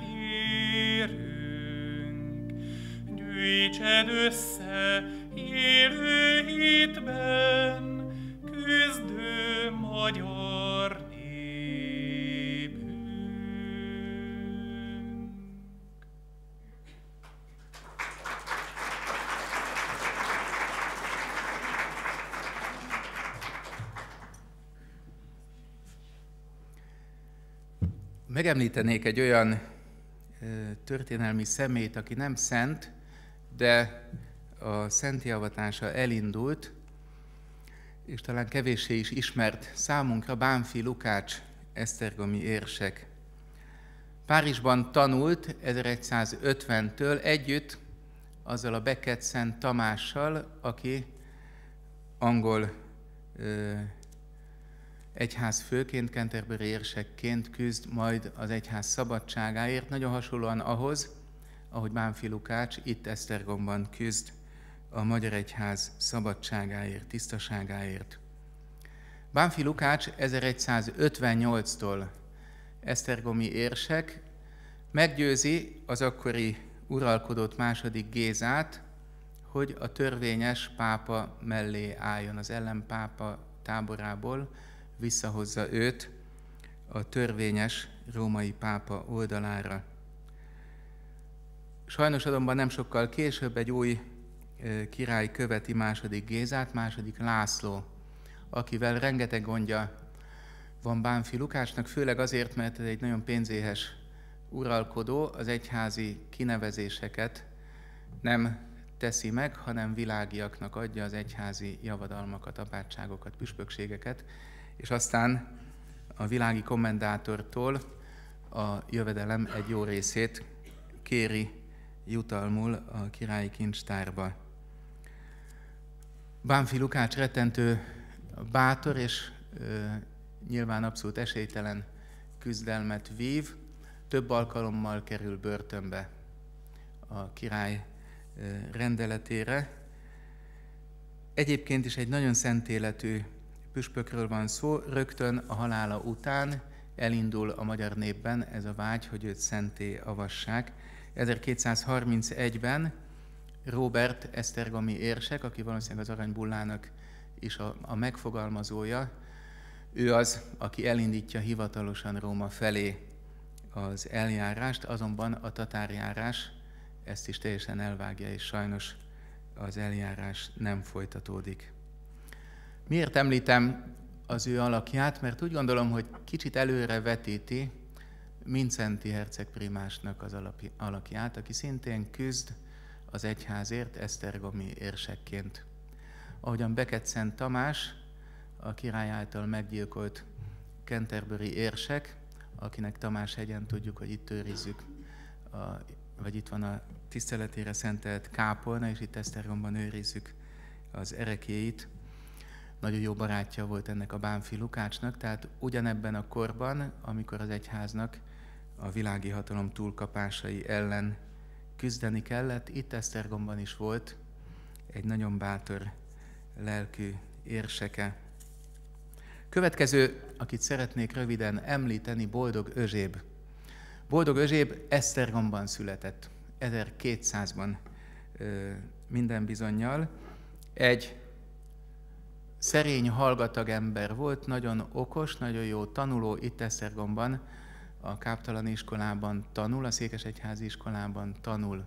kérünk, gyűjtsed össze élő hitben küzdő magyar népünk. Megemlítenék egy olyan történelmi személyt, aki nem szent, de a szenti avatása elindult, és talán kevéssé is ismert számunkra, Bánffy Lukács esztergomi érsek. Párizsban tanult ezeregyszázötventől együtt azzal a Becket Szent Tamással, aki angol ö, egyházfőként, Canterbury érsekként küzd majd az egyház szabadságáért, nagyon hasonlóan ahhoz, ahogy Bánffy Lukács itt Esztergomban küzd a magyar egyház szabadságáért, tisztaságáért. Bánffy Lukács ezeregyszázötvennyolctól esztergomi érsek, meggyőzi az akkori uralkodót, második Gézát, hogy a törvényes pápa mellé álljon, az ellenpápa táborából visszahozza őt a törvényes római pápa oldalára. Sajnos azonban nem sokkal később egy új király követi második Gézát, második László, akivel rengeteg gondja van Bánffy Lukácsnak, főleg azért, mert ez egy nagyon pénzéhes uralkodó, az egyházi kinevezéseket nem teszi meg, hanem világiaknak adja az egyházi javadalmakat, apátságokat, püspökségeket, és aztán a világi kommendátortól a jövedelem egy jó részét kéri jutalmul a királyi kincstárba. Bánffy Lukács rettentő bátor és ö, nyilván abszolút esélytelen küzdelmet vív, több alkalommal kerül börtönbe a király ö, rendeletére. Egyébként is egy nagyon szentéletű püspökről van szó, rögtön a halála után elindul a magyar népben ez a vágy, hogy őt szentté avassák. ezerkétszázharmincegyben Róbert esztergomi érsek, aki valószínűleg az aranybullának is a, a megfogalmazója, ő az, aki elindítja hivatalosan Róma felé az eljárást, azonban a tatárjárás ezt is teljesen elvágja, és sajnos az eljárás nem folytatódik. Miért említem az ő alakját? Mert úgy gondolom, hogy kicsit előre vetíti Mindszenty herceg primásnak az alakját, aki szintén küzd az egyházért esztergomi érsekként. Ahogyan Becket Szent Tamás, a király által meggyilkolt Canterbury érsek, akinek Tamáshegyen tudjuk, hogy itt őrizzük, a, vagy itt van a tiszteletére szentelt kápolna, és itt Esztergomban őrizzük az ereklyéit. Nagyon jó barátja volt ennek a Bánffy Lukácsnak, tehát ugyanebben a korban, amikor az egyháznak a világi hatalom túlkapásai ellen küzdeni kellett, itt Esztergomban is volt egy nagyon bátor lelkű érseke. Következő, akit szeretnék röviden említeni, Boldog Özséb. Boldog Özséb Esztergomban született, ezerkétszázban minden bizonnyal. Egy szerény, hallgatag ember volt, nagyon okos, nagyon jó tanuló, itt Esztergomban, a káptalani iskolában tanul, a székesegyházi iskolában tanul.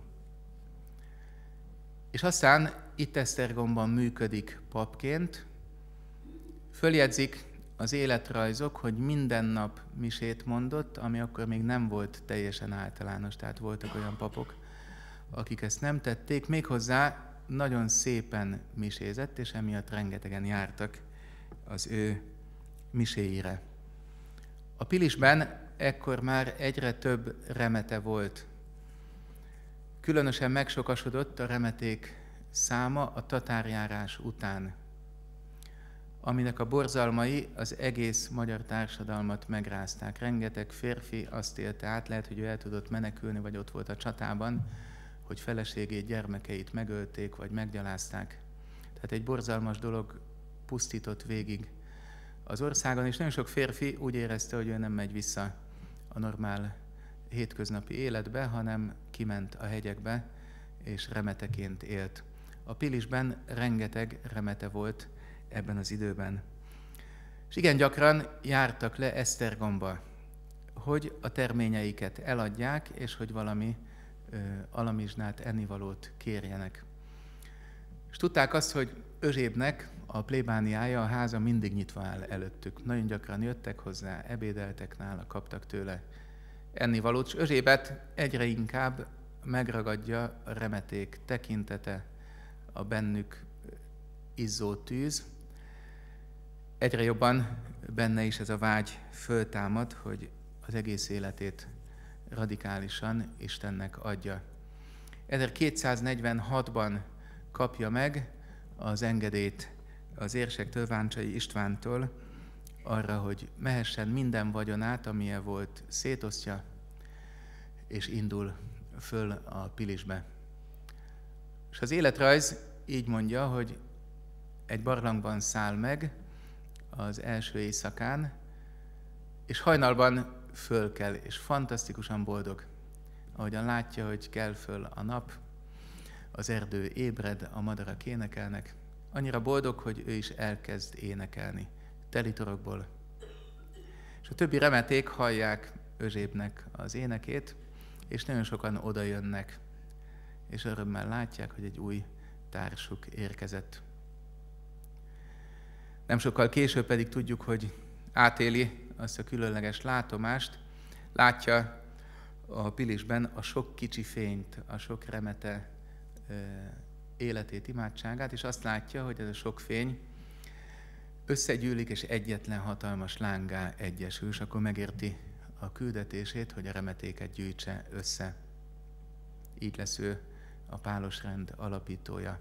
És aztán itt Esztergomban működik papként, följegyzik az életrajzok, hogy minden nap misét mondott, ami akkor még nem volt teljesen általános, tehát voltak olyan papok, akik ezt nem tették, méghozzá nagyon szépen misézett, és emiatt rengetegen jártak az ő miséire. A Pilisben ekkor már egyre több remete volt. Különösen megsokasodott a remeték száma a tatárjárás után, aminek a borzalmai az egész magyar társadalmat megrázták. Rengeteg férfi azt élte át, lehet, hogy ő el tudott menekülni, vagy ott volt a csatában, hogy feleségét, gyermekeit megölték, vagy meggyalázták. Tehát egy borzalmas dolog pusztított végig az országon, és nagyon sok férfi úgy érezte, hogy ő nem megy vissza a normál hétköznapi életbe, hanem kiment a hegyekbe, és remeteként élt. A Pilisben rengeteg remete volt ebben az időben. És igen gyakran jártak le Esztergomba, hogy a terményeiket eladják, és hogy valami ö, alamizsnát, ennivalót kérjenek. És tudták azt, hogy Özsébnek a plébániája, a háza mindig nyitva áll előttük. Nagyon gyakran jöttek hozzá, ebédeltek nála, kaptak tőle ennivalót, és Özsébet egyre inkább megragadja a remeték tekintete, a bennük izzó tűz. Egyre jobban benne is ez a vágy föltámad, hogy az egész életét radikálisan Istennek adja. ezerkétszáznegyvenhatban kapja meg az engedélyt az érsektől, Váncsai Istvántól arra, hogy mehessen minden vagyonát, amilyen volt, szétosztja, és indul föl a Pilisbe. És az életrajz így mondja, hogy egy barlangban száll meg az első éjszakán, és hajnalban fölkel, és fantasztikusan boldog. Ahogyan látja, hogy kell föl a nap, az erdő ébred, a madarak énekelnek. Annyira boldog, hogy ő is elkezd énekelni, telitorokból. És a többi remeték hallják Özsébnek az énekét, és nagyon sokan oda jönnek, és örömmel látják, hogy egy új társuk érkezett. Nem sokkal később pedig tudjuk, hogy átéli azt a különleges látomást, látja a Pilisben a sok kicsi fényt, a sok remete életét, imádságát, és azt látja, hogy ez a sok fény összegyűlik, és egyetlen hatalmas lángá egyesül, és akkor megérti a küldetését, hogy a remetéket gyűjtse össze. Így lesz ő a pálosrend alapítója.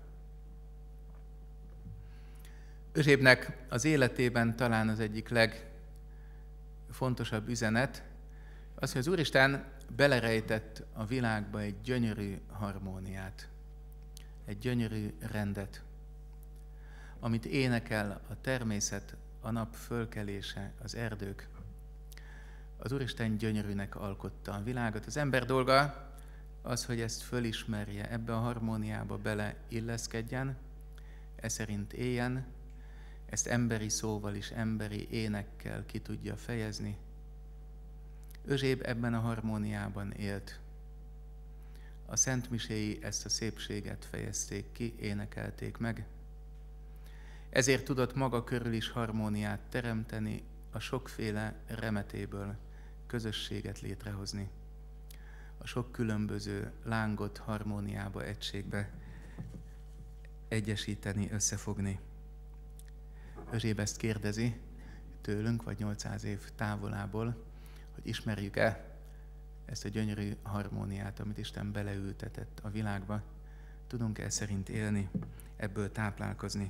Özsébnek az életében talán az egyik legfontosabb üzenet az, hogy az Úristen belerejtett a világba egy gyönyörű harmóniát, egy gyönyörű rendet, amit énekel a természet, a nap fölkelése, az erdők. Az Úristen gyönyörűnek alkotta a világot. Az ember dolga az, hogy ezt fölismerje, ebbe a harmóniába beleilleszkedjen, e szerint éljen, ezt emberi szóval is, emberi énekkel ki tudja fejezni. Özséb ebben a harmóniában élt. A szentmiséi ezt a szépséget fejezték ki, énekelték meg. Ezért tudott maga körül is harmóniát teremteni, a sokféle remetéből közösséget létrehozni. A sok különböző lángot harmóniába, egységbe egyesíteni, összefogni. Özséb kérdezi tőlünk, vagy nyolcszáz év távolából, hogy ismerjük-e ezt a gyönyörű harmóniát, amit Isten beleültetett a világba. Tudunk-e szerint élni, ebből táplálkozni?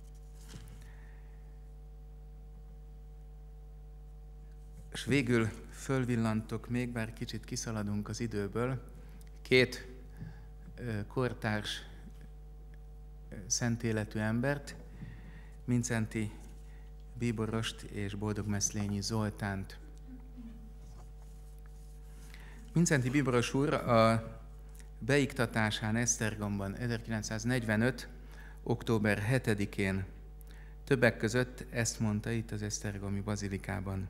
És végül fölvillantok még, bár kicsit kiszaladunk az időből, két kortárs szent életű embert, Mindszenty Bíborost és Boldogmeszlényi Zoltánt. Mindszenty Bíboros úr a beiktatásán Esztergomban ezerkilencszáznegyvenöt. október hetedikén többek között ezt mondta itt az esztergomi bazilikában.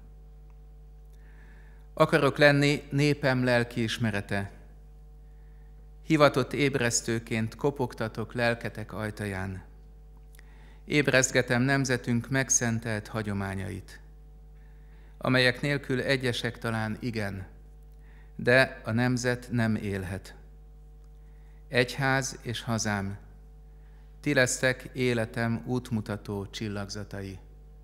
Akarok lenni népem lelkiismerete. Hivatott ébresztőként kopogtatok lelketek ajtaján. Ébresztgetem nemzetünk megszentelt hagyományait, amelyek nélkül egyesek talán igen, de a nemzet nem élhet. Egyház és hazám, ti lesztek életem útmutató csillagzatai.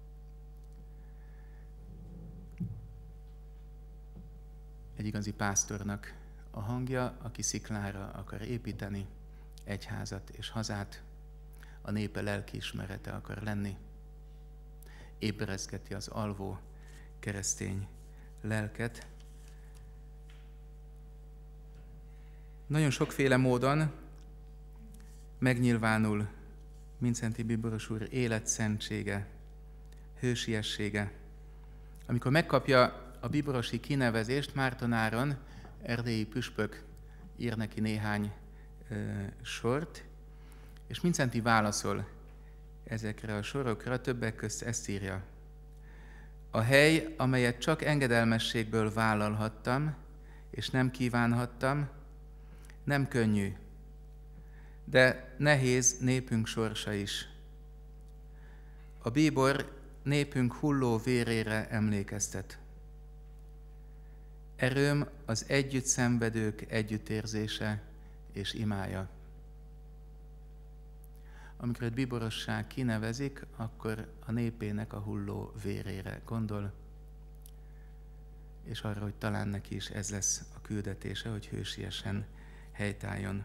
Egy igazi pásztornak a hangja, aki sziklára akar építeni egyházat és hazát, a népe lelkiismerete akar lenni, ébrezgeti az alvó keresztény lelket. Nagyon sokféle módon megnyilvánul Mindszenty Bíboros úr életszentsége, hősiessége. Amikor megkapja a bíborosi kinevezést, Márton Áron, erdélyi püspök ír neki néhány ö, sort, és Mindszenty válaszol ezekre a sorokra, többek közt ezt írja. A hely, amelyet csak engedelmességből vállalhattam, és nem kívánhattam, nem könnyű, de nehéz népünk sorsa is. A bíbor népünk hulló vérére emlékeztet. Erőm az együtt szenvedők együttérzése és imája. Amikor egy bíborosság kinevezik, akkor a népének a hulló vérére gondol, és arra, hogy talán neki is ez lesz a küldetése, hogy hősiesen helytálljon.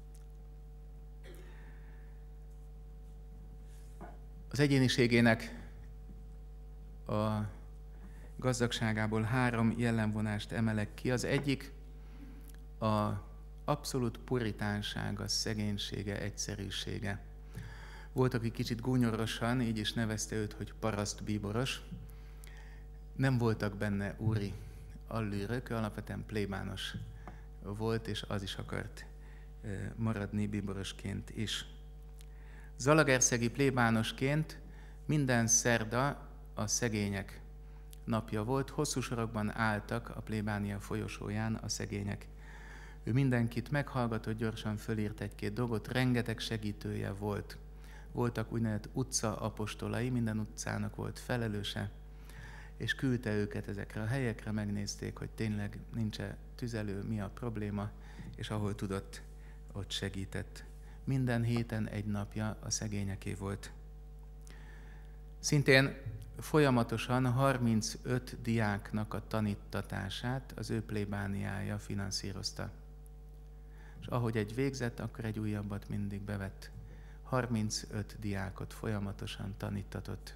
Az egyéniségének a gazdagságából három jellemvonást emelek ki. Az egyik a abszolút puritánsága, szegénysége, egyszerűsége. Volt, aki kicsit gúnyorosan, így is nevezte őt, hogy paraszt bíboros. Nem voltak benne úri allűrök, alapvetően plébános volt, és az is akart maradni bíborosként is. Zalaegerszegi plébánosként minden szerda a szegények napja volt, hosszú sorokban álltak a plébánia folyosóján a szegények. Ő mindenkit meghallgatott, gyorsan fölírt egy-két dolgot, rengeteg segítője volt. Voltak úgynevezett utca apostolai, minden utcának volt felelőse, és küldte őket ezekre a helyekre, megnézték, hogy tényleg nincs-e tüzelő, mi a probléma, és ahol tudott, ott segített. Minden héten egy napja a szegényeké volt. Szintén folyamatosan harmincöt diáknak a taníttatását az ő plébániája finanszírozta. És ahogy egy végzett, akkor egy újabbat mindig bevett. harmincöt diákot folyamatosan tanítatott.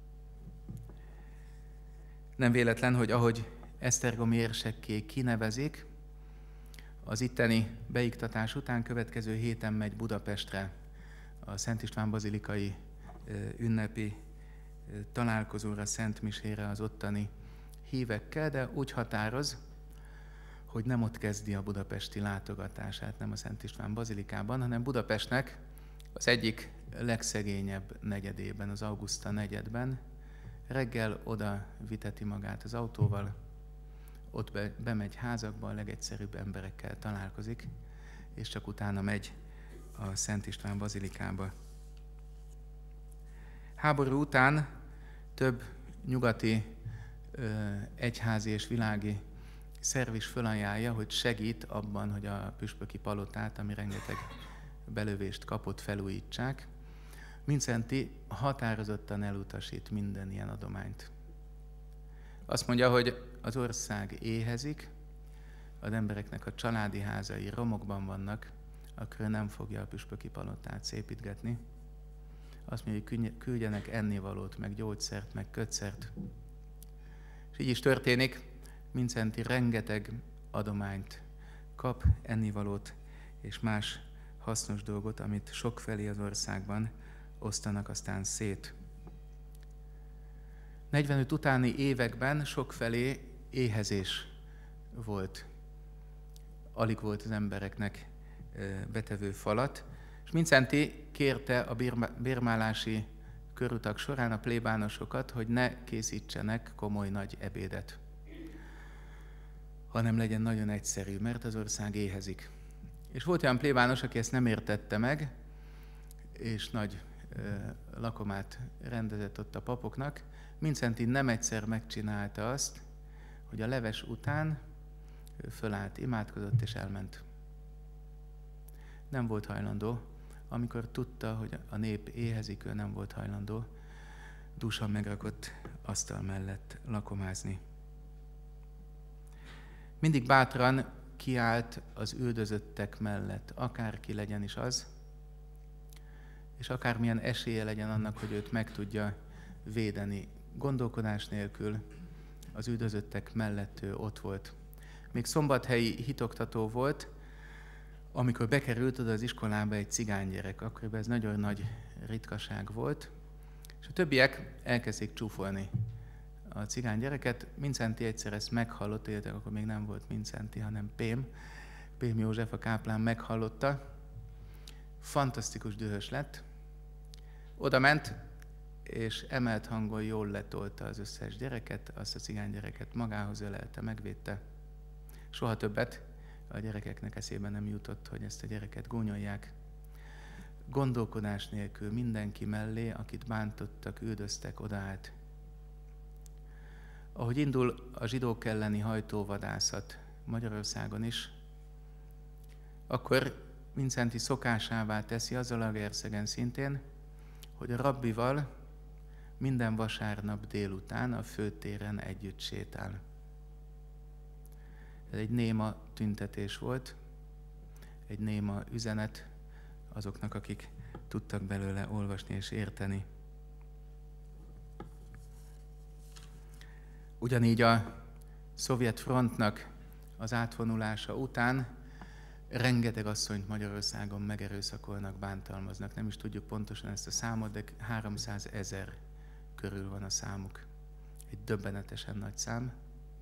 Nem véletlen, hogy ahogy esztergomi érsekké kinevezik, az itteni beiktatás után következő héten megy Budapestre a Szent István bazilikai ünnepi találkozóra, Szent Misére az ottani hívekkel, de úgy határoz, hogy nem ott kezdi a budapesti látogatását, nem a Szent István bazilikában, hanem Budapestnek az egyik legszegényebb negyedében, az Auguszta negyedben. Reggel oda viteti magát az autóval, ott be, bemegy házakba, a legegyszerűbb emberekkel találkozik, és csak utána megy a Szent István bazilikába. Háború után több nyugati ö, egyházi és világi szerv is fölajánlja, hogy segít abban, hogy a püspöki palotát, ami rengeteg belövést kapott, felújítsák. Mindszenty határozottan elutasít minden ilyen adományt. Azt mondja, hogy az ország éhezik, az embereknek a családi házai romokban vannak, akkor ő nem fogja a püspöki palotát szépítgetni. Azt mondja, hogy küldjenek ennivalót, meg gyógyszert, meg kötszert. És így is történik, Mindszenty rengeteg adományt kap, ennivalót és más hasznos dolgot, amit sokfelé az országban osztanak aztán szét. negyvenöt utáni években sokfelé éhezés volt. Alig volt az embereknek betevő falat, és Mindszenty kérte a bérmálási körutak során a plébánosokat, hogy ne készítsenek komoly nagy ebédet, hanem legyen nagyon egyszerű, mert az ország éhezik. És volt olyan plébános, aki ezt nem értette meg, és nagy ö, lakomát rendezett ott a papoknak. Mindszenty nem egyszer megcsinálta azt, hogy a leves után ő fölállt, imádkozott és elment. Nem volt hajlandó, amikor tudta, hogy a nép éhezik, ő nem volt hajlandó dúsan megrakott asztal mellett lakomázni. Mindig bátran kiállt az üldözöttek mellett, akárki legyen is az, és akármilyen esélye legyen annak, hogy őt meg tudja védeni. Gondolkodás nélkül az üldözöttek mellett ő ott volt. Még szombathelyi hitoktató volt, amikor bekerült oda az iskolába egy cigánygyerek, akkoriban ez nagyon nagy ritkaság volt, és a többiek elkezdték csúfolni a cigánygyereket. Mindszenty egyszer ezt meghallott, illetve akkor még nem volt Mindszenty, hanem Pém. Pém József, a káplán meghallotta. Fantasztikus dühös lett. Oda ment, és emelt hangon jól letolta az összes gyereket, azt a cigánygyereket magához ölelte, megvédte. Soha többet a gyerekeknek eszébe nem jutott, hogy ezt a gyereket gúnyolják. Gondolkodás nélkül mindenki mellé, akit bántottak, üldöztek, odaállt. Ahogy indul a zsidók elleni hajtóvadászat Magyarországon is, akkor Mindszenty szokásává teszi az Zalaegerszegen szintén, hogy a rabbival minden vasárnap délután a főtéren együtt sétál. Ez egy néma tüntetés volt, egy néma üzenet azoknak, akik tudtak belőle olvasni és érteni. Ugyanígy a szovjet frontnak az átvonulása után rengeteg asszonyt Magyarországon megerőszakolnak, bántalmaznak. Nem is tudjuk pontosan ezt a számot, de háromszázezer körül van a számuk. Egy döbbenetesen nagy szám.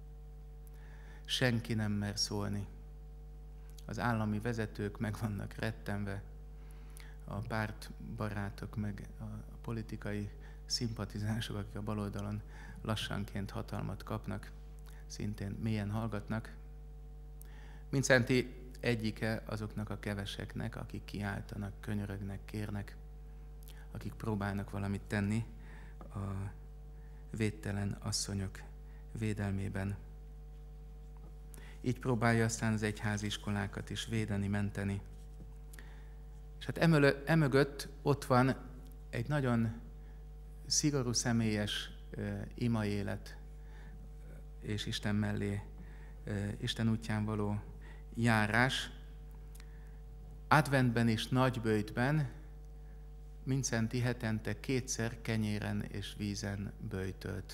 Senki nem mer szólni. Az állami vezetők meg vannak rettenve, a pártbarátok, meg a politikai szimpatizánsok, akik a baloldalon lassanként hatalmat kapnak, szintén mélyen hallgatnak. Mindszenty egyike azoknak a keveseknek, akik kiáltanak, könyörögnek, kérnek, akik próbálnak valamit tenni a védtelen asszonyok védelmében. Így próbálja aztán az egyházi iskolákat is védeni, menteni. És hát emölö, emögött ott van egy nagyon szigorú, személyes uh, ima élet és Isten mellé, uh, Isten útján való járás. Adventben és nagyböjtben Mindszenty hetente kétszer kenyéren és vízen böjtölt.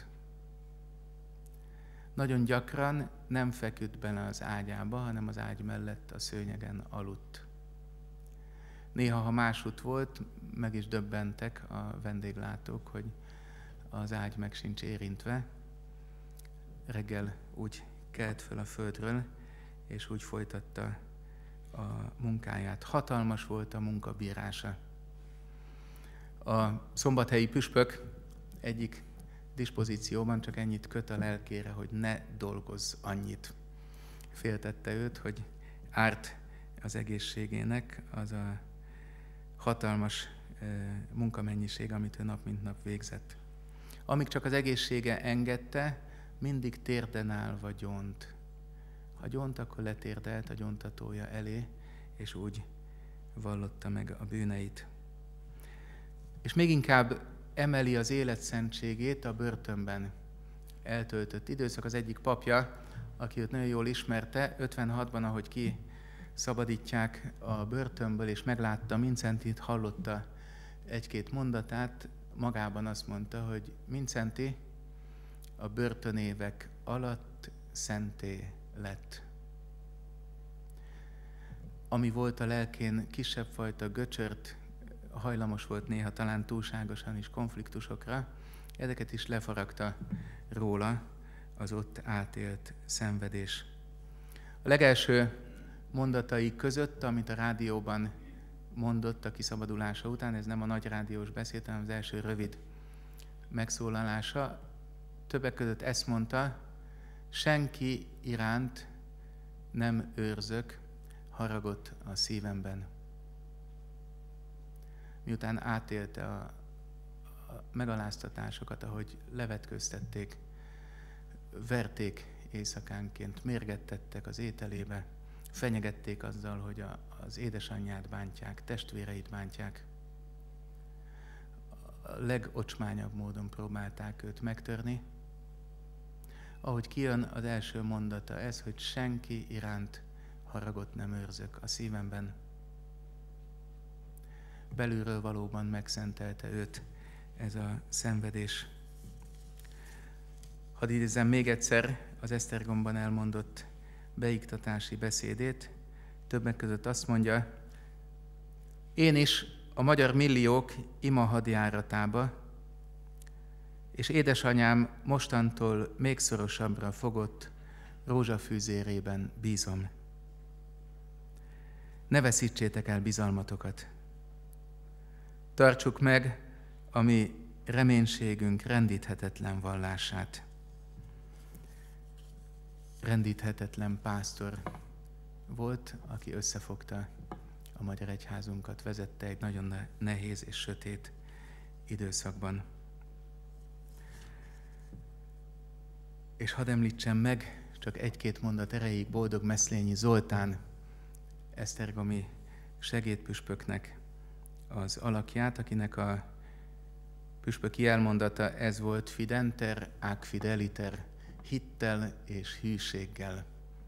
Nagyon gyakran nem feküdt bele az ágyába, hanem az ágy mellett a szőnyegen aludt. Néha, ha másút volt, meg is döbbentek a vendéglátók, hogy az ágy meg sincs érintve. Reggel úgy kelt föl a földről, és úgy folytatta a munkáját. Hatalmas volt a munkabírása. A szombathelyi püspök egyik dispozícióban csak ennyit köt a lelkére, hogy ne dolgozz annyit. Féltette őt, hogy árt az egészségének az a hatalmas munkamennyiség, amit ő nap mint nap végzett. Amíg csak az egészsége engedte, mindig térden állva gyónt. Ha gyónt, akkor letérdelt a gyóntatója elé, és úgy vallotta meg a bűneit. És még inkább emeli az életszentségét a börtönben eltöltött időszak. Az egyik papja, aki őt nagyon jól ismerte, ötvenhatban, ahogy ki szabadítják a börtönből, és meglátta Mincentit, hallotta egy-két mondatát, magában azt mondta, hogy Mincenti a börtönévek alatt szenté lett. Ami volt a lelkén kisebb fajta göcsört, hajlamos volt néha talán túlságosan is konfliktusokra, ezeket is lefaragta róla az ott átélt szenvedés. A legelső mondatai között, amit a rádióban mondott a kiszabadulása után, ez nem a nagy rádiós beszéd, hanem az első rövid megszólalása, többek között ezt mondta: senki iránt nem őrzök haragot a szívemben. Miután átélte a, a megaláztatásokat, ahogy levetköztették, verték éjszakánként, mérgettettek az ételébe, fenyegették azzal, hogy a, az édesanyját bántják, testvéreit bántják. A legocsmányabb módon próbálták őt megtörni. Ahogy kijön az első mondata ez, hogy senki iránt haragot nem őrzök a szívemben. Belülről valóban megszentelte őt ez a szenvedés. Hadd idézzem még egyszer az Esztergomban elmondott beiktatási beszédét. Többek között azt mondja: én is a magyar milliók ima hadjáratába, és édesanyám mostantól még szorosabbra fogott rózsafűzérében bízom. Ne veszítsétek el bizalmatokat. Tartsuk meg a mi reménységünk rendíthetetlen vallását. Rendíthetetlen pásztor volt, aki összefogta a magyar egyházunkat, vezette egy nagyon nehéz és sötét időszakban. És hadd említsem meg csak egy-két mondat erejéig Boldog Meszlényi Zoltán, esztergomi segédpüspöknek az alakját, akinek a püspöki elmondata ez volt: fidenter ac fideliter, hittel és hűséggel.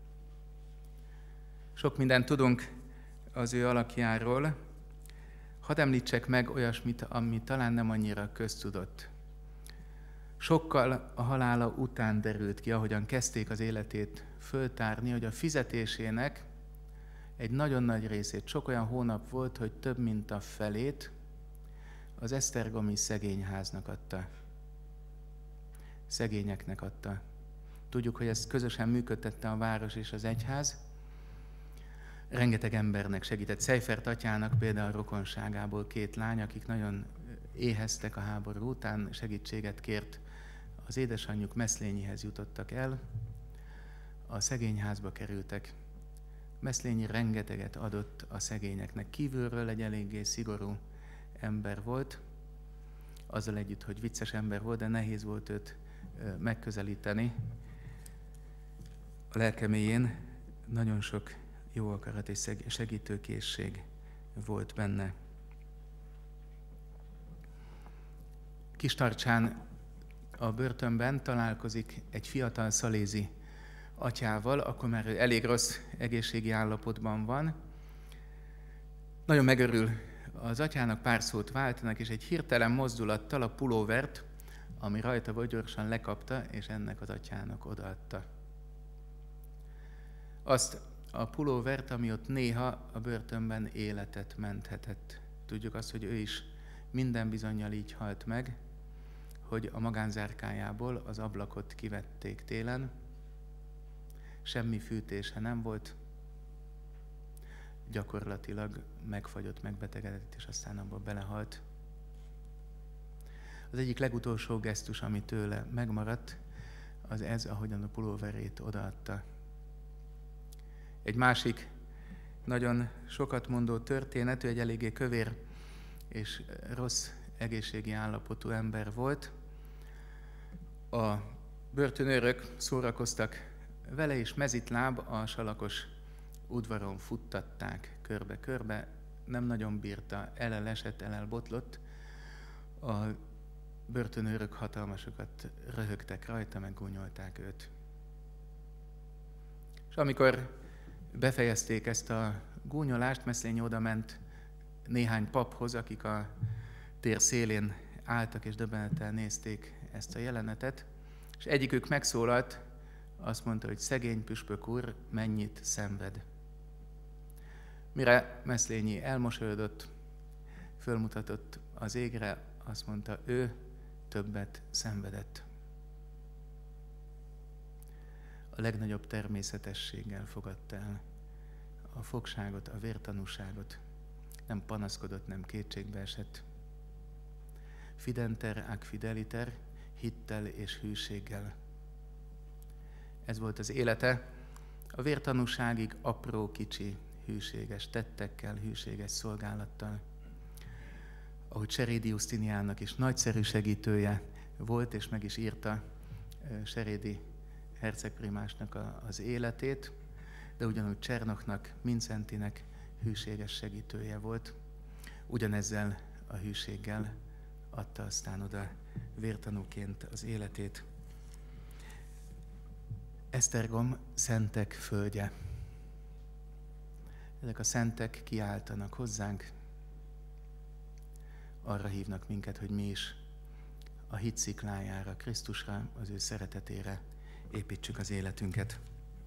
Sok mindent tudunk az ő alakjáról. Hadd említsek meg olyasmit, ami talán nem annyira köztudott. Sokkal a halála után derült ki, ahogyan kezdték az életét föltárni, hogy a fizetésének egy nagyon nagy részét, sok olyan hónap volt, hogy több mint a felét az esztergomi szegényháznak adta. Szegényeknek adta. Tudjuk, hogy ezt közösen működtette a város és az egyház. Rengeteg embernek segített. Szejfert atyának például rokonságából két lány, akik nagyon éheztek a háború után, segítséget kért. Az édesanyjuk Meszlényihez jutottak el, a szegényházba kerültek. Meszlényi rengeteget adott a szegényeknek. Kívülről egy eléggé szigorú ember volt, azzal együtt, hogy vicces ember volt, de nehéz volt őt megközelíteni. A lelke mélyén nagyon sok jó akarat és segítőkészség volt benne. Kistarcsán a börtönben találkozik egy fiatal szalézi atyával, akkor már elég rossz egészségi állapotban van. Nagyon megörül az atyának, pár szót váltanak, és egy hirtelen mozdulattal a pulóvert, ami rajta volt, gyorsan lekapta, és ennek az atyának odaadta. Azt a pulóvert, ami ott néha a börtönben életet menthetett. Tudjuk azt, hogy ő is minden bizonnyal így halt meg, hogy a magánzárkájából az ablakot kivették télen, semmi fűtése nem volt, gyakorlatilag megfagyott, megbetegedett, és aztán abba belehalt. Az egyik legutolsó gesztus, ami tőle megmaradt, az ez, ahogyan a pulóverét odaadta. Egy másik nagyon sokat mondó történet, ő egy eléggé kövér és rossz egészségi állapotú ember volt. A börtönőrök szórakoztak vele, és mezitláb a salakos udvaron futtatták körbe-körbe, nem nagyon bírta, elelesett, elelbotlott. A börtönőrök hatalmasokat röhögtek rajta, meg gúnyolták őt. És amikor befejezték ezt a gúnyolást, Meszlényi oda ment néhány paphoz, akik a tér szélén álltak és döbbenettel nézték ezt a jelenetet, és egyikük megszólalt, azt mondta, hogy szegény püspök úr, mennyit szenved. Mire Meszlényi elmosolyodott, fölmutatott az égre, azt mondta, ő többet szenvedett. A legnagyobb természetességgel fogadta el a fogságot, a vértanúságot. Nem panaszkodott, nem kétségbe esett. Fidenter ac fideliter, hittel és hűséggel. Ez volt az élete, a vértanúságig apró, kicsi, hűséges tettekkel, hűséges szolgálattal. Ahogy Serédi Justiniánnak is nagyszerű segítője volt, és meg is írta Serédi hercegprimásnak a, az életét, de ugyanúgy Csernochnak, Mincentinek hűséges segítője volt. Ugyanezzel a hűséggel adta aztán oda vértanúként az életét. Esztergom szentek földje. Ezek a szentek kiáltanak hozzánk, arra hívnak minket, hogy mi is a hit sziklájára, Krisztusra, az ő szeretetére építsük az életünket.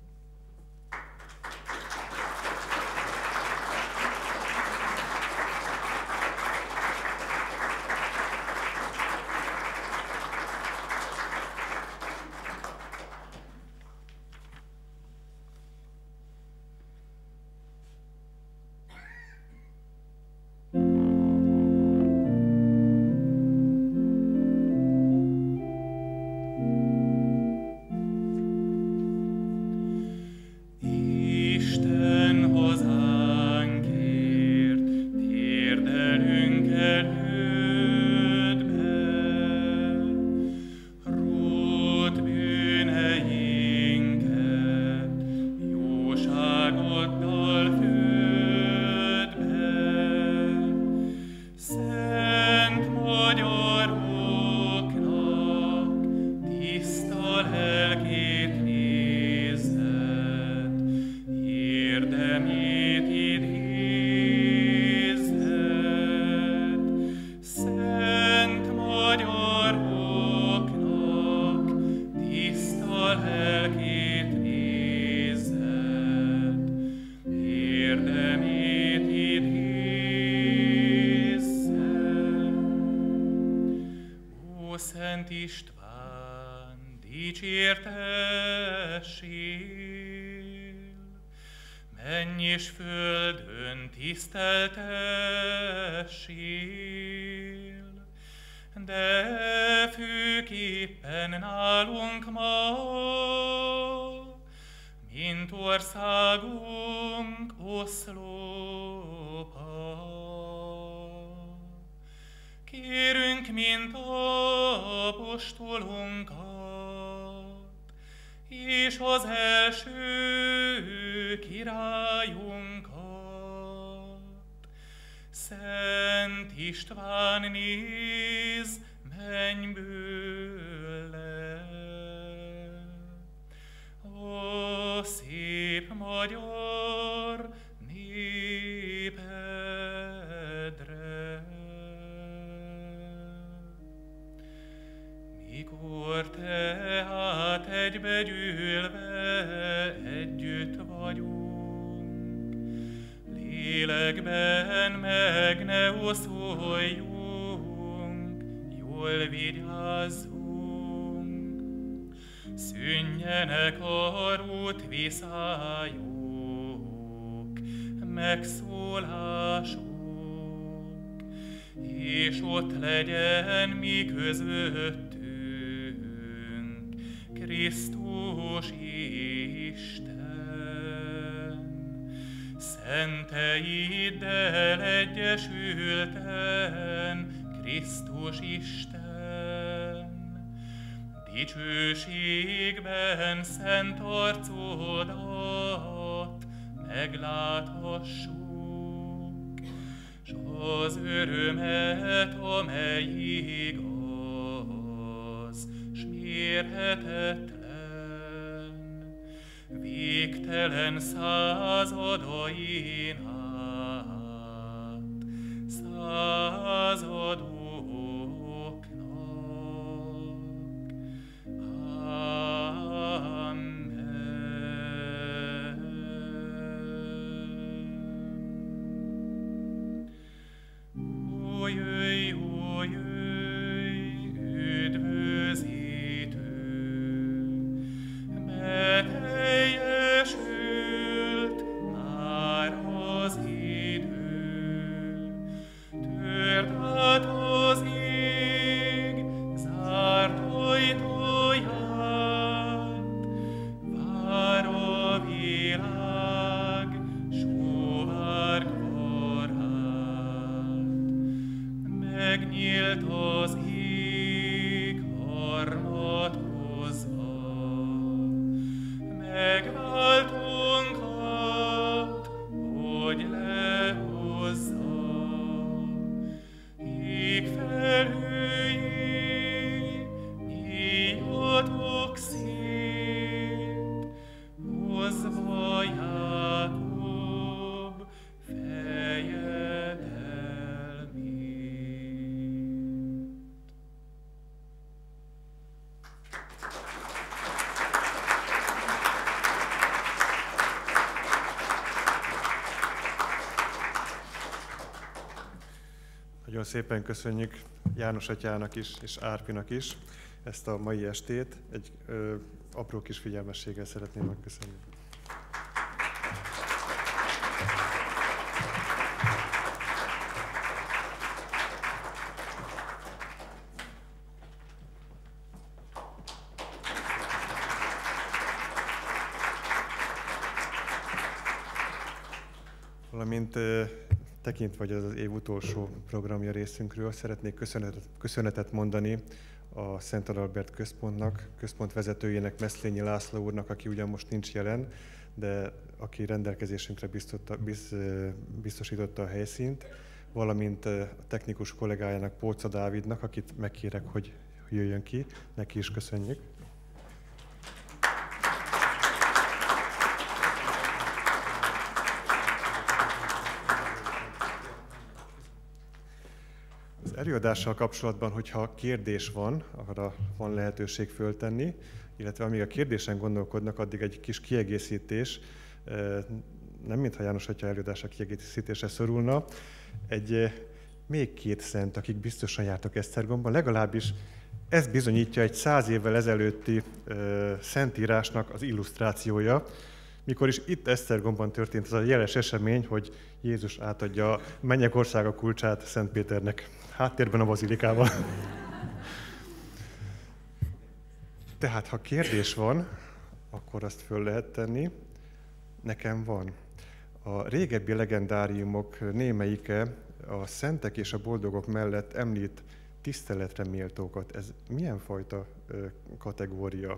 István, dicsértessél, menny és földön tiszteltessél, de főképpen nálunk ma, mint országunk oszlopa. Kérünk, mint apostolunkat, és az első királyunkat. Szent István, néz mennyből le. Ó, szép magyar népedre! Mikor tehát egybegyűlve együtt vagyunk, lélekben meg ne oszoljunk, jól vigyázzunk, szűnjenek a rútviszályok, megszólások, és ott legyen mi közöttünk Krisztus Isten. Szenteiddel egyesülten, Krisztus Isten, dicsőségben szent arcodat megláthassuk, s az örömet, amely igaz, s mérhetetlen, végtelen századain át, századoknak. Nagyon szépen köszönjük János atyának is, és Árpinak is ezt a mai estét. Egy ö, apró kis figyelmességgel szeretném megköszönni. Valamint tekintve, hogy ez az év utolsó programja részünkről, szeretnék köszönetet, köszönetet mondani a Szent Adalbert Központnak, központ vezetőjének, Meszlényi László úrnak, aki ugyan most nincs jelen, de aki rendelkezésünkre biztosította a helyszínt, valamint a technikus kollégájának, Póca Dávidnak, akit megkérek, hogy jöjjön ki, neki is köszönjük. Az előadással kapcsolatban, hogyha kérdés van, arra van lehetőség föltenni, illetve amíg a kérdésen gondolkodnak, addig egy kis kiegészítés, nem mintha János atya előadása kiegészítésre szorulna, egy még két szent, akik biztosan jártak Esztergomban, legalábbis ez bizonyítja egy száz évvel ezelőtti szentírásnak az illusztrációja, mikor is itt Esztergomban történt az a jeles esemény, hogy Jézus átadja a mennyek országa kulcsát Szent Péternek, háttérben a bazilikával. Tehát, ha kérdés van, akkor azt föl lehet tenni. Nekem van. A régebbi legendáriumok némelyike a szentek és a boldogok mellett említ tiszteletre méltókat. Ez milyen fajta kategória?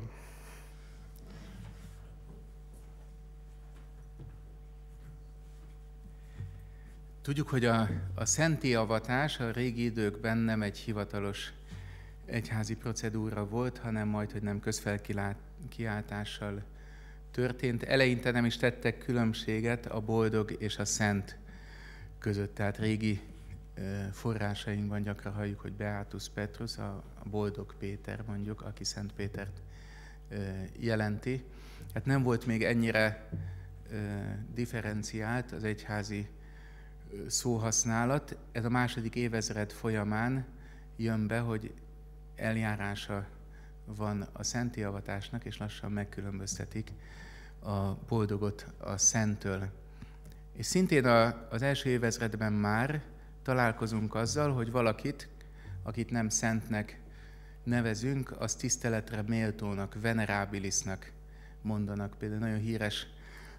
Tudjuk, hogy a, a szentté avatás a régi időkben nem egy hivatalos egyházi procedúra volt, hanem majd, hogy nem közfelkiáltással történt. Eleinte nem is tettek különbséget a boldog és a szent között. Tehát régi forrásainkban gyakran halljuk, hogy Beatus Petrus, a boldog Péter mondjuk, aki Szent Pétert jelenti. Hát nem volt még ennyire differenciált az egyházi szóhasználat. Ez a második évezred folyamán jön be, hogy eljárása van a szentté avatásnak, és lassan megkülönböztetik a boldogot a szenttől. És szintén a, az első évezredben már találkozunk azzal, hogy valakit, akit nem szentnek nevezünk, az tiszteletre méltónak, venerabilisnak mondanak. Például nagyon híres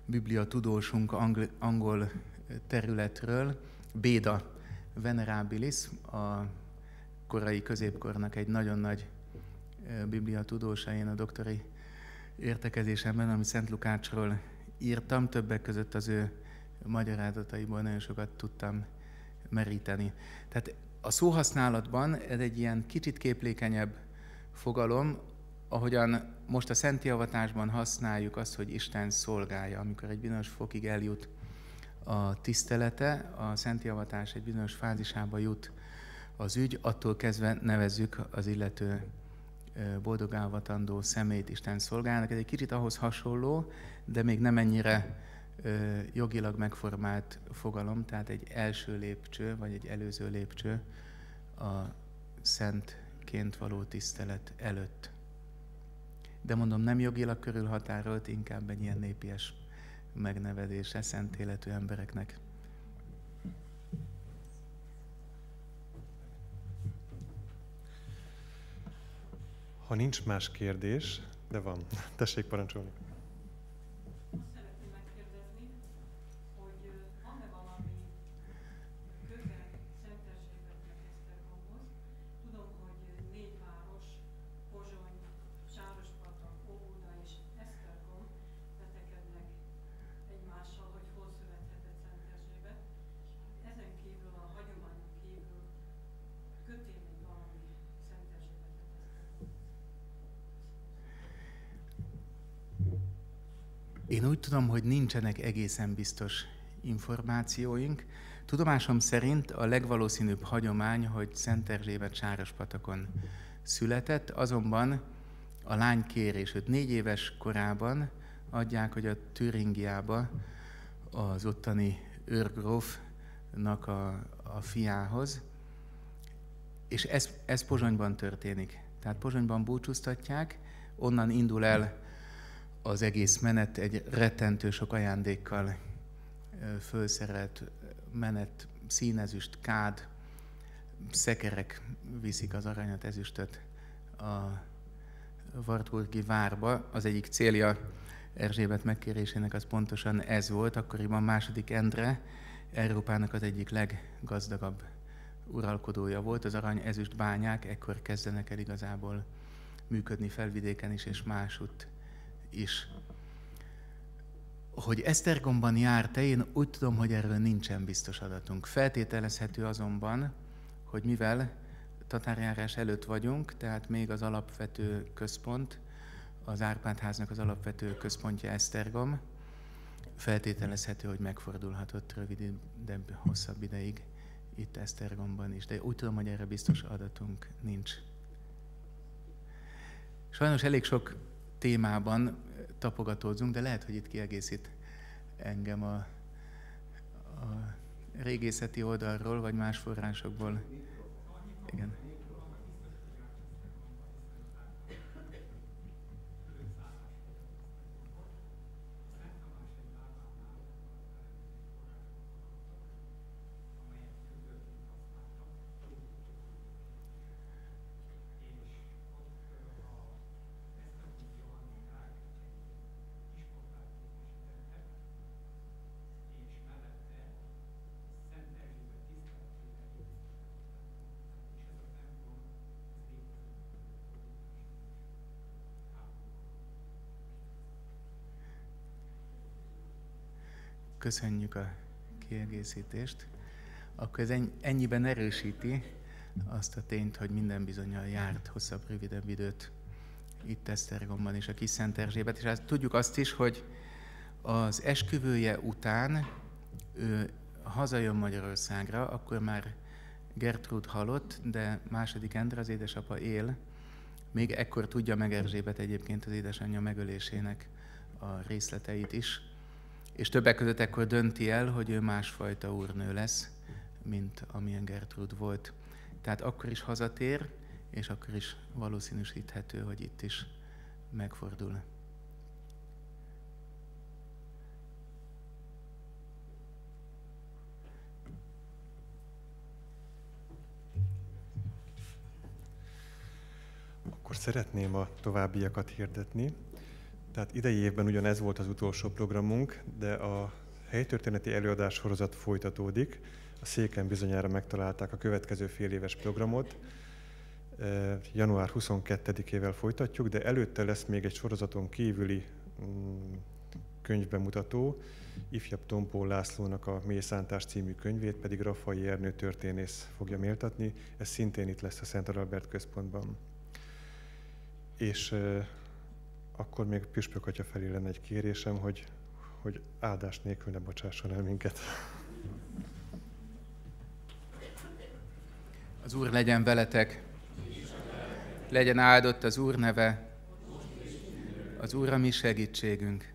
biblia tudósunk angol, angol területről, Béda Venerabilis, a korai középkornak egy nagyon nagy biblia tudósa. Én a doktori értekezésemben, amit Szent Lukácsról írtam, többek között az ő magyarázataiból nagyon sokat tudtam meríteni. Tehát a szóhasználatban ez egy ilyen kicsit képlékenyebb fogalom, ahogyan most a szent javatásban használjuk azt, hogy Isten szolgálja, amikor egy bizonyos fokig eljut a tisztelete, a szent javatás egy bizonyos fázisába jut az ügy, attól kezdve nevezzük az illető boldogálvatandó személyt Isten szolgálnak. Ez egy kicsit ahhoz hasonló, de még nem ennyire ö, jogilag megformált fogalom, tehát egy első lépcső, vagy egy előző lépcső a szentként való tisztelet előtt. De mondom, nem jogilag körülhatárolt, inkább egy ilyen népies megnevezése szent életű embereknek. Ha nincs más kérdés, de van. Tessék parancsolni. Azt szeretném megkérdezni, hogy van-e valami köze Szent Erzsébetnek Esztergomhoz? Tudom, hogy négy város, Pozsony, Sárospatak, Óbuda és Esztergom vetekednek egymással, hogy hol születhetett Szent Erzsébet. Ezen kívül, a hagyományon kívül köti még valami Szent Erzsébetet Esztergomhoz? Én úgy tudom, hogy nincsenek egészen biztos információink. Tudomásom szerint a legvalószínűbb hagyomány, hogy Szent Erzsébet Sárospatakon született, azonban a lány kérés, őt négy éves korában adják, hogy a Türingiába az ottani őrgrófnak a, a fiához, és ez, ez Pozsonyban történik. Tehát Pozsonyban búcsúztatják, onnan indul el az egész menet, egy rettentő sok ajándékkal fölszerelt menet, színezüst, kád, szekerek viszik az aranyat, ezüstöt a wartburgi várba. Az egyik célja Erzsébet megkérésének az pontosan ez volt. Akkoriban második Endre Európának az egyik leggazdagabb uralkodója volt. Az arany ezüst bányák ekkor kezdenek el igazából működni Felvidéken is és másutt is. Hogy Esztergomban járt-e, én úgy tudom, hogy erről nincsen biztos adatunk. Feltételezhető azonban, hogy mivel tatárjárás előtt vagyunk, tehát még az alapvető központ, az Árpád-háznak az alapvető központja Esztergom, feltételezhető, hogy megfordulhatott rövidebb, hosszabb ideig itt Esztergomban is. De úgy tudom, hogy erre biztos adatunk nincs. Sajnos elég sok témában tapogatózunk, de lehet, hogy itt kiegészít engem a, a régészeti oldalról, vagy más forrásokból. Igen. Köszönjük a kiegészítést. Akkor ez ennyiben erősíti azt a tényt, hogy minden bizonnyal járt hosszabb, rövidebb időt itt Esztergomban is a kis Szent Erzsébet. És hát tudjuk azt is, hogy az esküvője után ő hazajön Magyarországra, akkor már Gertrud halott, de második Endre, az édesapa él. Még ekkor tudja meg Erzsébet egyébként az édesanyja megölésének a részleteit is. És többek között ekkor dönti el, hogy ő másfajta úrnő lesz, mint amilyen Gertrud volt. Tehát akkor is hazatér, és akkor is valószínűsíthető, hogy itt is megfordul. Akkor szeretném a továbbiakat hirdetni. Tehát idei évben ugyan ez volt az utolsó programunk, de a helytörténeti előadás sorozat folytatódik. A széken bizonyára megtalálták a következő fél éves programot. január huszonkettedikével folytatjuk, de előtte lesz még egy sorozaton kívüli könyvbemutató. Ifjabb Tompó Lászlónak a Mélyszántás című könyvét pedig Raffai Ernő történész fogja méltatni. Ez szintén itt lesz a Szent Adalbert Központban. És euh, akkor még Püspök Atya felé lenne egy kérésem, hogy, hogy áldás nélkül ne bocsásson el minket. Az Úr legyen veletek, legyen áldott az Úr neve, az Úr a mi segítségünk.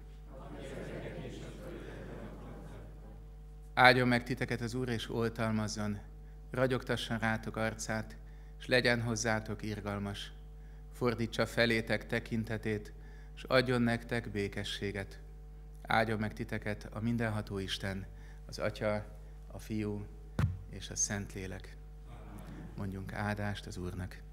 Áldjon meg titeket az Úr, és oltalmazzon, ragyogtasson rátok arcát, és legyen hozzátok irgalmas. Fordítsa felétek tekintetét, és adjon nektek békességet. Áldjon meg titeket a mindenható Isten, az Atya, a Fiú és a Szentlélek. Mondjunk áldást az Úrnak.